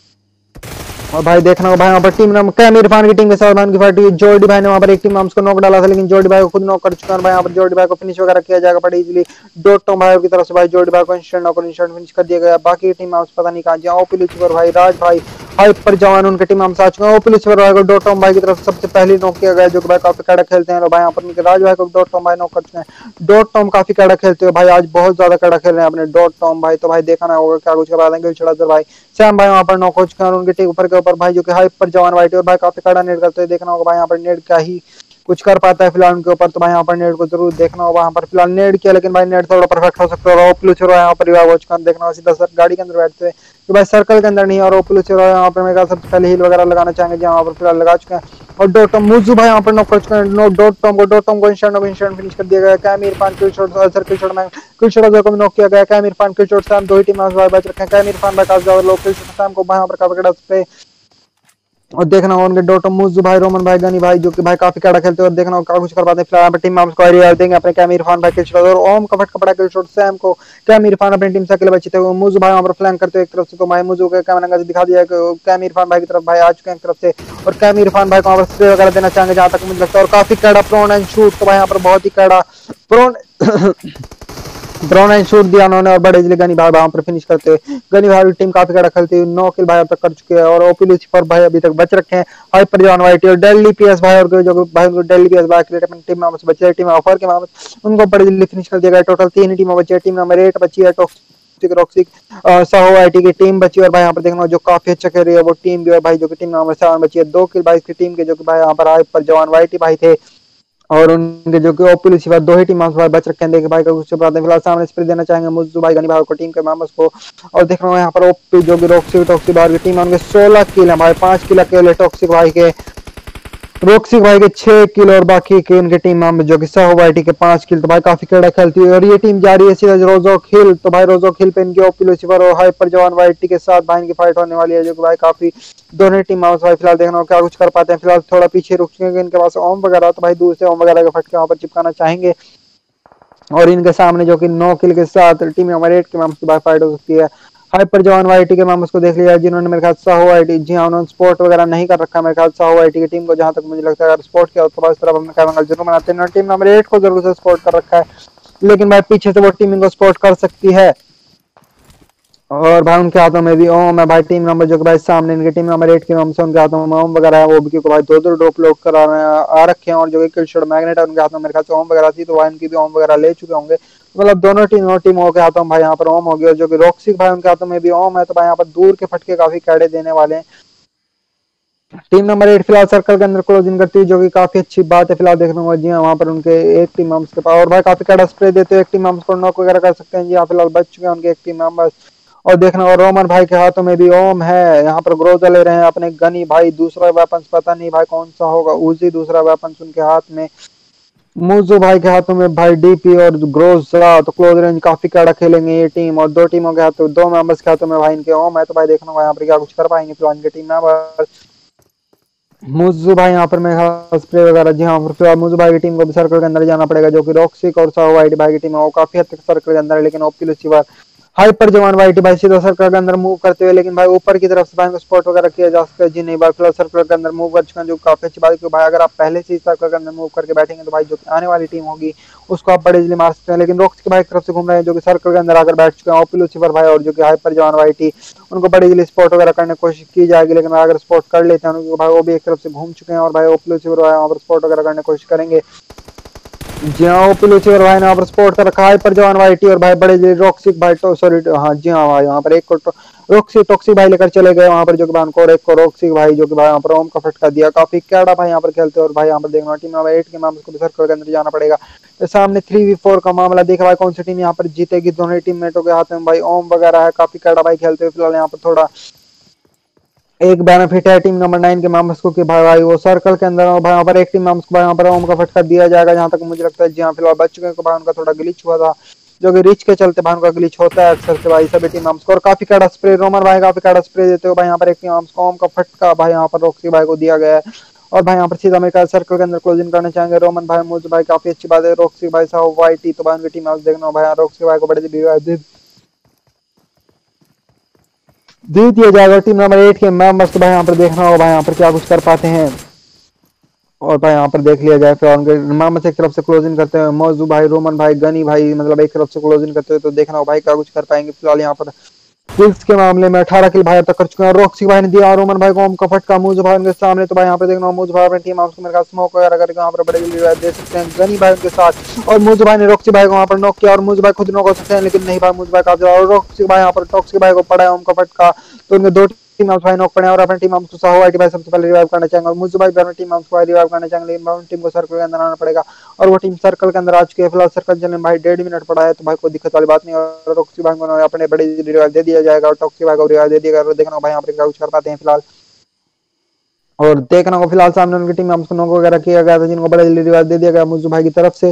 और भाई देखना भाई वहाँ पर टीम नंबर कैम इरफान की टीम के साथ की पार्टी जोडी भाई ने वहाँ पर एक टीम को नॉक डाला था, लेकिन जोडी भाई को खुद नॉक कर चुका है। भाई यहाँ पर जोडी भाई को फिनिश वगैरह किया जाएगा बड़ी इजीली डॉट टॉम भाई की तरफ से, भाई जोडी भाई को इंस्टेंट नॉक और इंस्टेंट फिनिश कर दिया गया। बाकी टीम पता नहीं कहाँ जाए, ओपी लुचिफर भाई राज भाई हाइपर जवान उनके टीम से आ चुके हैं। ओपी लुचिफर भाई को डॉट टॉम भाई की तरफ सबसे पहले नॉक किया गया, जो कि भाई काफी कड़ा खेलते हैं। भाई यहाँ पर राज भाई को डॉट टॉम भाई नॉक कर चुके हैं। डॉट टॉम काफी कड़ा खेलते हैं भाई, आज बहुत ज्यादा कड़ा खेल रहे हैं अपने डॉट टॉम भाई, तो भाई देखना होगा क्या कुछ करवा देंगे छड़ादर भाई। सैम भाई वहाँ पर नॉक हो चुके हैं और उनके टीम ऊपर के ऊपर भाई जो कि हाइपर जवान वाइट और भाई काफी कड़ा नेट करते हुए देखना होगा भाई यहाँ पर नेट क्या ही कुछ कर पाता है फिलहाल उनके ऊपर, तो भाई यहाँ पर नेट को जरूर देखना होगा। वहाँ पर फिलहाल नेट किया, लेकिन भाई नेट थोड़ा परफेक्ट हो सकता है। ओपलूचर यहाँ पर रिवाइव हो चुका है, देखना सीधा सर गाड़ी के अंदर बैठते हुए, तो भाई सर्कल के अंदर नहीं, और ओपलूचर यहाँ पर मेरे सबसे पहले हील वगैरह लगाना चाहेंगे जहाँ पर फिलहाल लगा चुके हैं। और डॉटम मुजू भाई यहाँ पर नॉक कर चुके हैं, डॉटम को इंस्टेंट फिनिश कर दिया गया। कैम इरफान किल शॉट को नॉक किया गया। Cam Irfan kill shot Sam दो ही टीम बच रखे हैं। कैम इरफान भाई काफी ज्यादा लोग किल शॉट सैम को यहाँ पर काफी कड़ा स्प्रे और देखना होगा उनके डॉटम मुजू भाई रोमन भाई गनी भाई जो कि भाई काफी कड़ा खेलते हैं और देखना होगा कुछ कर पाते हैं। फिलहाल टीम में हम स्क्वायर यार देंगे अपने कैम इरफान भाई किल शॉट और ओम का फटका पड़ा किल शॉट सैम को। कैम इरफान अपनी टीम से अकेले बचे थे, मुजू भाई वहां पर फ्लैंक करते एक तरफ से, तो भाई मुजू के कैमरा से दिखा दिया कि कैम इरफान भाई की तरफ भाई आ चुके हैं एक तरफ से, और कैम इरफान भाई को वहां पर स्प्रे वगैरह देना चाहेंगे जहां तक मुझे लगता है, और काफी कड़ा प्रोन एंड शूट, तो भाई यहाँ पर बहुत ही कड़ा प्रोन एंड शूट दिया उन्होंने और बड़े इजली गनी भाई वहां पर फिनिश करते हुए। गनी भाई टीम काफी कड़ा खेलती हुई 9 किल भाई अब तक कर चुके हैं और ओपी लुचिफर भाई अभी तक बच रखे हैं। हाइपर जॉन वाइट और डेली पीएस भाई और जो भाई उनको डेली पीएस भाई की टीम में बचे टीम ऑफर के मामले उनको बड़ी जल्दी फिनिश कर दिया गया। टोटल 3 टीमें बची है, टीम नंबर 8 बची है रॉक्सिक साहो आईटी की टीम बची, और भाई यहाँ पर देखना जो काफी अच्छा खेल रही है वो टीम भी है भाई जो कि टीम नंबर 7 बची है। 2 किल भाई की टीम के जो कि भाई यहाँ पर हाइपर जवान वाइटी भाई थे और उनके जो कि ओपी लुचिफर दो ही टीम भाई बच रखे हैं। देखिए भाई का कुछ बात है फिलहाल सामने स्प्रे देना चाहेंगे मुझे भाई गनी भाई को टीम के मेंबर्स को, और देख रहा हूँ यहाँ पर ओपी जो कि टॉक्सिक भाई की टीम है उनके 16 किल है भाई, 5 किल अकेले टॉक्सिक भाई के, रॉक्सिक भाई के 6 किल और बाकी के उनकी टीम में जो कि साहो वाइटी के 5 किल, तो भाई काफी कड़ा खेलती है। और ये टीम जा रही है सीधा रोजोक हिल, तो भाई रोजोक हिल पे इनके ओपी लुचिफर और हाइपर जवान वाइटी के साथ भाई इनकी फाइट होने वाली है, जो कि भाई काफी दोनों टीम हाउस भाई फिलहाल देखना क्या कुछ कर पाते हैं। फिलहाल थोड़ा पीछे रुक चुके इनके पास ओम वगैरह, तो भाई दूर से ओम वगैरह के फटके वहां पर चिपकाना चाहेंगे, और इनके सामने जो कि 9 किल के साथ टीम नंबर 8 के मेंबर्स की बात फाइट हो सकती है। हाइपर जवान वाईटी के मेंबर्स को देख लिया जिन्होंने मेरे ख्याल साहो आईटी, जी हाँ उन्होंने स्पोर्ट वगैरह नहीं कर रखा मेरे ख्याल साहो आईटी की टीम को, जहां तक मुझे लगता है अगर स्पोर्ट किया तो इस तरफ हमने कैमरा जरूर बनाते हैं। टीम नंबर 8 को जरूर से स्पोर्ट कर रखा है, लेकिन भाई पीछे से वो टीम इनको स्पोर्ट कर सकती है, और भाई उनके हाथों में भी ओम है भाई। टीम नंबर जो कि भाई सामने इनके टीम नंबर 8 के नाम से उनके हाथों में ओम वगैरह है, वो भी क्योंकि भाई 2-2 ड्रॉप लोग करा आ रखे हैं, और जो कि किल शॉट मैग्नेट है उनके हाथों में मेरे ख्याल से ओम वगैरह थी, तो भाई उनकी भी ओम वगैरह ले चुके होंगे। मतलब दोनों टीमों के हाथों में भाई यहाँ पर ओम हो गया, जो कि रॉक्सिक भाई उनके हाथों में भी ओम है, तो भाई यहाँ पर दूर के फटके काफी कैडे देने वाले हैं। टीम नंबर 8 फिलहाल सर्कल के अंदर क्लोजिंग करती है, जो कि काफी अच्छी बात है। फिलहाल देखने को जी हाँ वहाँ पर उनके एक टीम मेंबर्स के पास, और भाई काफी कड़ा स्प्रे देते हुए एक टीम मेंबर्स को नॉक वगैरह कर सकते हैं जी हाँ, फिलहाल बच चुके हैं उनके एक टीम मेंबर्स। और देखना और रोमन भाई के हाथों में भी ओम है, यहाँ पर ग्रोजा ले रहे हैं अपने गनी भाई, दूसरा वेपन पता नहीं भाई कौन सा होगा, उसी दूसरा वेपन उनके हाथ में। मुजो भाई के हाथों में भाई डीपी और ग्रोजा, तो क्लोज रेंज काफी कड़ा खेलेंगे ये टीम, और 2 टीमों के हाथों 2 मेंबर्स के हाथों में भाई इनके ओम है, तो भाई देखना यहाँ पर क्या कुछ कर पाएंगे फिलहाल इनके टीम मेंबर। मुझे भाई यहाँ पर मैं स्प्रे वगैरह जी हाँ, फिर मुझे भाई की टीम को भी सर्कल के अंदर जाना पड़ेगा, जो कि रॉक्सिक और साहो वाइट भाई की टीम है वो काफी हद तक सर्कल के अंदर है, लेकिन ओपी लुचिफर हाइपर जवान वाइट भाई सीधा सर्कल के अंदर मूव करते हुए, लेकिन भाई ऊपर की तरफ से भाई को स्पॉट वगैरह किया जा सकता है जी नहीं, भाई फिलहाल सर्कल के अंदर मूव कर चुके हैं, जो काफी अच्छी बात है, क्योंकि भाई अगर आप पहले से ही सर्कल के अंदर मूव करके बैठेंगे तो भाई जो आने वाली टीम होगी उसको आप बड़े इजली मार सकते हैं। लेकिन रॉक्स की भाई तरफ से घूम रहे हैं जो कि सर्कल के अंदर आकर बैठ चुके हैं ओपी लुचिफर भाई, और जो कि हाइपर जवान वाइटी उनको बड़ी इजली स्पॉट वगैरह करने की कोशिश की जाएगी, लेकिन अगर स्पॉट कर लेते हैं उनको भाई वो भी एक तरफ से घूम चुके हैं, और भाई ओपी लुचिफर भाई वहाँ पर स्पॉट वगैरह करने की कोशिश करेंगे जी हाँ। ओपी लुचिफर भाई ने यहाँ पर स्पॉट कर रखा है हाइपर जवान वाइटी, और भाई बड़े रॉक्सिक भाई तो सॉरी हाँ जी हाँ भाई यहाँ पर एक को रॉक्सी टॉक्सी भाई लेकर चले गए वहां पर जो कि भाई उनको, और एक को रॉक्सी भाई जो कि भाई यहाँ पर ओम का फटका दिया, काफी कैडा भाई यहाँ पर खेलते हैं। और भाई यहाँ पर देखना टीम नंबर 8 के मामले को भी सर्कल के अंदर जाना पड़ेगा। तो सामने 3v4 का मामला देखा भाई, कौन सी टीम यहाँ पर जीतेगी। दोनों टीममेटों के हाथ में भाई ओम वगैरह है, काफी कैडा भाई खेलते हुए। फिलहाल यहाँ पर थोड़ा एक बेनिफिट है टीम नंबर 9 के मामस को कि भाई वो सर्कल के अंदर भाई यहाँ पर एक टीम मामस को भाई यहाँ पर ओम का फटका दिया जाएगा, जहां तक मुझे लगता है। जी हाँ, फिलहाल बच चुके हैं भाई, उनका थोड़ा ग्लिच हुआ था, जो कि रिच के चलते भाई उनका ग्लिच होता है अक्सर से भाई सभी टीम मामस को। और काफी कड़ा स्प्रे रोमन भाई, काफी कड़ा स्प्रे देते हो भाई यहाँ पर एक टीम मामस को ओम का फटका भाई यहाँ पर रॉक्सी भाई को दिया गया है। और भाई यहाँ पर सीधा मेरे सर्कल के अंदर क्लोजिंग करना चाहेंगे रोमन भाई, मुझे भाई काफी अच्छी बात है। रॉक्सी भाई साहब वाइटी तो भाई उनकी टीम मामस देखना भाई, रॉक्सी भाई को बड़े दे दिया जाएगा। टीम नंबर 8 के मेंबर्स तो भाई यहाँ पर देखना होगा भाई यहाँ पर क्या कुछ कर पाते हैं। और भाई यहाँ पर देख लिया जाए फिर उनके मेंबर्स एक तरफ से क्लोजिंग करते हैं, मौजू भाई, रोमन भाई, गनी भाई, मतलब एक तरफ से क्लोजिंग करते हैं। तो देखना होगा भाई क्या कुछ कर पाएंगे। फिलहाल यहाँ पर किल्स के मामले में 18 किल भाई अब तक कर चुके हैं। रॉक्सी भाई ने दिया रोमन भाई को ओम का फटका मूज भाई उनके सामने। तो भाई यहाँ पे देखना मूज भाई अपनी टीम आपको मेरे ख्याल स्मोक वगैरह करके यहाँ पर बड़े लीड दे सकते हैं गनी भाई उनके साथ। और मूज भाई ने रॉक्सी भाई को वहाँ पर नॉक किया, और मूज भाई खुद नॉक हो सकते हैं, लेकिन नहीं भाई मूज भाई काफी, और रॉक्सी भाई यहाँ पर टॉक्सी भाई को पड़ा है ओम का फटका। तो उनके दो टीम आउट भाई नॉक पड़े, और अपनी टीम आउट साहो आईटी भाई सबसे पहले रिवाइव करना चाहेंगे, और मुझे भाई अपनी टीम आउट रिवाइव करना चाहेंगे, लेकिन टीम को सर्कल के अंदर आना पड़ेगा। और वो टीम सर्कल के अंदर आ चुकी है। फिलहाल सर्कल चलने में भाई 1.5 मिनट पड़ा है, तो भाई कोई दिक्कत वाली बात नहीं है। और टॉक्सी भाई को अपने बड़े रिवाइव दे दिया जाएगा, और टॉक्सी भाई को रिवाइव दे दिया जाएगा। देखना भाई यहाँ पर क्या कुछ कर पाते हैं फिलहाल। और देखना को फिलहाल सामने उनकी टीम में नॉक वगैरह किया गया था, जिनको बड़े रिवाइव दे दिया गया मुझे भाई की तरफ से।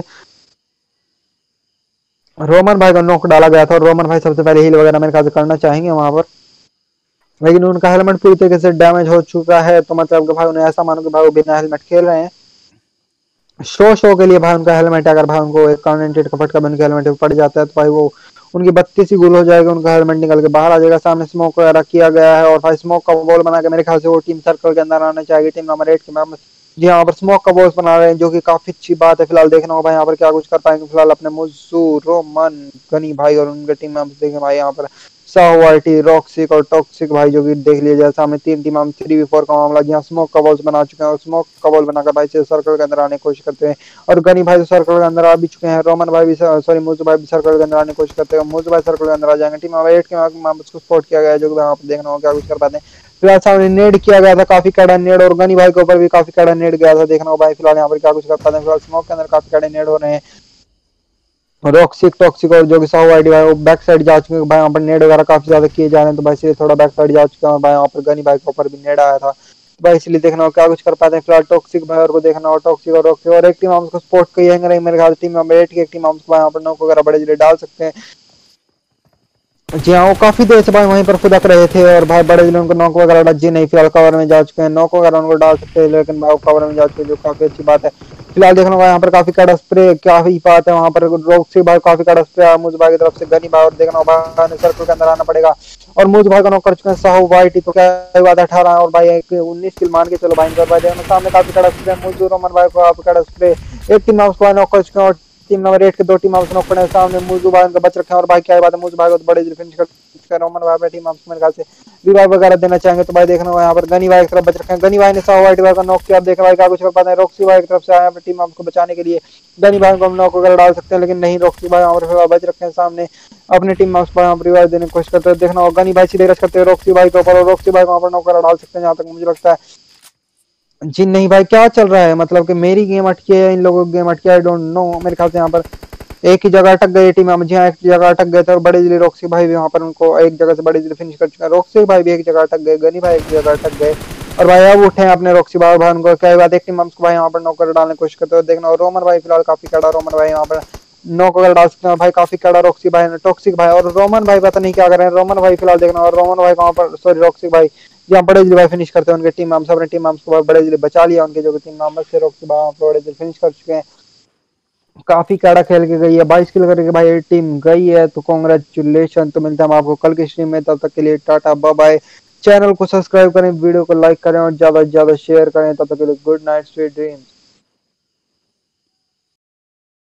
रोमन भाई को नॉक डाला गया था, और रोमन भाई सबसे पहले हील वगैरह मेरे ख्याल से करना चाहेंगे वहां पर, लेकिन उनका हेलमेट पूरी तरीके से डैमेज हो चुका है। तो मतलब कि भाई उन्हें ऐसा मानो कि भाई वो बिना हेलमेट खेल रहे हैं, शो के लिए भाई उनका हेलमेट, अगर भाई उनको एक कॉन्टेंटेड का फटका बन के हेलमेट पड़ जाता है, तो भाई वो उनकी 32 ही गोल हो जाएगा, उनका हेलमेट निकल के बाहर आ जाएगा। सामने स्मोक वगैरह किया गया है, और भाई स्मोक का बॉल बना के मेरे ख्याल से वो टीम सर्कल के अंदर आना चाहिए, टीम नंबर 8 के मेंबर। जी यहाँ पर स्मोक का बॉल्स बना रहे हैं, जो कि काफी अच्छी बात है। फिलहाल देखना होगा भाई यहाँ पर क्या कुछ कर पाएंगे। फिलहाल अपने मुज्जू, रोमन, गनी भाई और उनके टीम में देखें भाई यहाँ पर साहवाइटी, रॉक्सिक और टॉक्सिक भाई, जो कि देख लिया जाए सामने तीन टीम 3v4 का मामला, जहाँ स्मोक का बॉल्स बना चुके हैं, और स्मोक का बॉल बनाकर भाई से सर्कल के अंदर आने की कोशिश करते हैं। और गनी भाई तो सर्कल के अंदर आ भी चुके हैं, रोमन भाई भी, सॉरी मुझे भाई भी सर्कल के अंदर आने की कोशिश करते हैं। मुझे भाई सर्कल के अंदर आ जाएंगे। टीम 8 के मामले को स्पॉट किया गया है, जो कि वहाँ पर देखना होगा क्या कुछ कर पाते हैं। फिलहाल सामने नेड किया गया था, काफी कड़ा नेड, और गनी भाई के ऊपर भी काफी कड़ा नेड गया था। देखना होगा भाई फिलहाल यहाँ पर क्या कुछ कर पाते हैं। फिलहाल स्मोक के अंदर काफी कड़े नेड हो रहे हैं। रॉक्सिक टॉक्सिक और जो कि साहू आईडी भाई वो बैक साइड जा चुके हैं भाई, यहाँ पर नेड वगैरह काफी ज्यादा किए जा रहे हैं, तो भाई इसलिए थोड़ा बैक साइड जा चुका है भाई। यहाँ पर गनी भाई के ऊपर भी नेड आया था, तो भाई इसलिए देखना हो क्या कुछ कर पाते हैं। फिलहाल टॉक्सिक भाई और को देखना हो, टॉक्सिक और रॉक्सिक और एक टीम हम उसको स्पोर्ट करेंगे मेरे ख्याल टीम नंबर 8 की एक टीम हम उसको यहाँ पर नॉक वगैरह बड़े जल्दी डाल सकते हैं। जी हाँ, वो काफी देर से भाई वहीं पर फुदक रहे थे, और भाई बड़े जिले उनको नॉक वगैरह जी नहीं, फिलहाल कवर में जा चुके हैं, नॉक वगैरह उनको डाल सकते हैं, लेकिन भाई कवर में जा चुके हैं, जो काफी अच्छी बात है। फिलहाल देखना होगा यहाँ पर काफी कड़ा स्प्रे, काफी बात है वहां पर रॉक्सी भाई काफी कड़ा स्प्रे मुझ भाई की तरफ से गनी भाई, और देखना होगा सर्कल के अंदर आना पड़ेगा। और मुझ भाई का नॉक कर चुके हैं साहू वाइटी, तो क्या बात है 18 और भाई 19 किल मान के चलो भाई भाई देखना सामने काफी कड़ा स्प्रे मुझ रोमन भाई को काफी कड़ा स्प्रे, एक टीम हाउस को नॉक कर चुके हैं, और टीम नंबर 8 के दो टीम हाउस नॉक पड़े सामने मुझू भाई उनका बच रखे हैं। और भाई क्या बात है, मुझ भाई को तो बड़े फिनिश कर रोमन भाई अपनी टीम हाउस मेरे ख्याल से रिवाइव वगैरह देना चाहेंगे। तो भाई देखना होगा यहाँ पर गनी भाई की तरफ बच रखे हैं, गनी भाई ने साहू वाइट भाई का नॉक किया। अब देखना भाई क्या कुछ कर पाते हैं, रॉक्सी भाई की तरफ से आया अपनी टीम को बचाने के लिए, गनी भाई को हम नॉक वगैरह डाल सकते हैं, लेकिन नहीं, रॉक्सी भाई यहाँ पर बच रखे हैं सामने अपनी टीम हाउस पर रिवाइव देने की कोशिश करते हैं। देखना होगा गनी भाई सीधे रश करते हैं रॉक्सी भाई के ऊपर, और रॉक्सी भाई को वहाँ पर नॉक वगैरह डाल सकते हैं, जहाँ तक मुझे लगता है। जी नहीं भाई, क्या चल रहा है, मतलब कि मेरी गेम अटकी है, इन लोगों की गेम अटकी है, आई डोंट नो। मेरे ख्याल से यहाँ पर एक ही जगह अटक गई टीम में, जी हाँ एक जगह अटक गए थे, और बड़े जिले रॉक्सी भाई भी वहाँ पर उनको एक जगह से बड़े जिले फिनिश कर चुके हैं। रॉक्सी भाई भी एक जगह अटक गए, गनी भाई एक जगह अटक गए, और भाई अब उठे हैं अपने रॉक्सी भाई भाई उनको क्या बात, एक टीम हमको भाई यहाँ पर नौकर डालने की कोशिश करते हो। देखना और रोमन भाई फिलहाल काफी कड़ा, रोमन भाई यहाँ पर नॉक वगैरह डाल सकते हैं भाई, काफी कड़ा रॉक्सी भाई ने, टॉक्सिक भाई और रोमन भाई पता नहीं क्या कर रहे हैं। रोमन भाई फिलहाल देखना, और रोमन भाई वहाँ पर सॉरी रॉक्सी भाई यहाँ बड़े जिले भाई फिनिश करते हैं उनके टीम हम अपने टीम को बड़े जिले बचा लिया उनके, जो कि टीम मेंबर से रॉक्सी भाई बड़े जिले फिनिश कर चुके हैं। काफी कड़ा खेल के गई है, 22 किल करके भाई टीम गई है, तो कांग्रेचुलेशन। तो मिलते हैं हम आपको कल की स्ट्रीम में, तब तक के लिए टाटा बाय बाय। चैनल को सब्सक्राइब करें, वीडियो को लाइक करें, और ज्यादा से ज्यादा शेयर करें। तब तक के लिए गुड नाइट, स्वीट ड्रीम्स।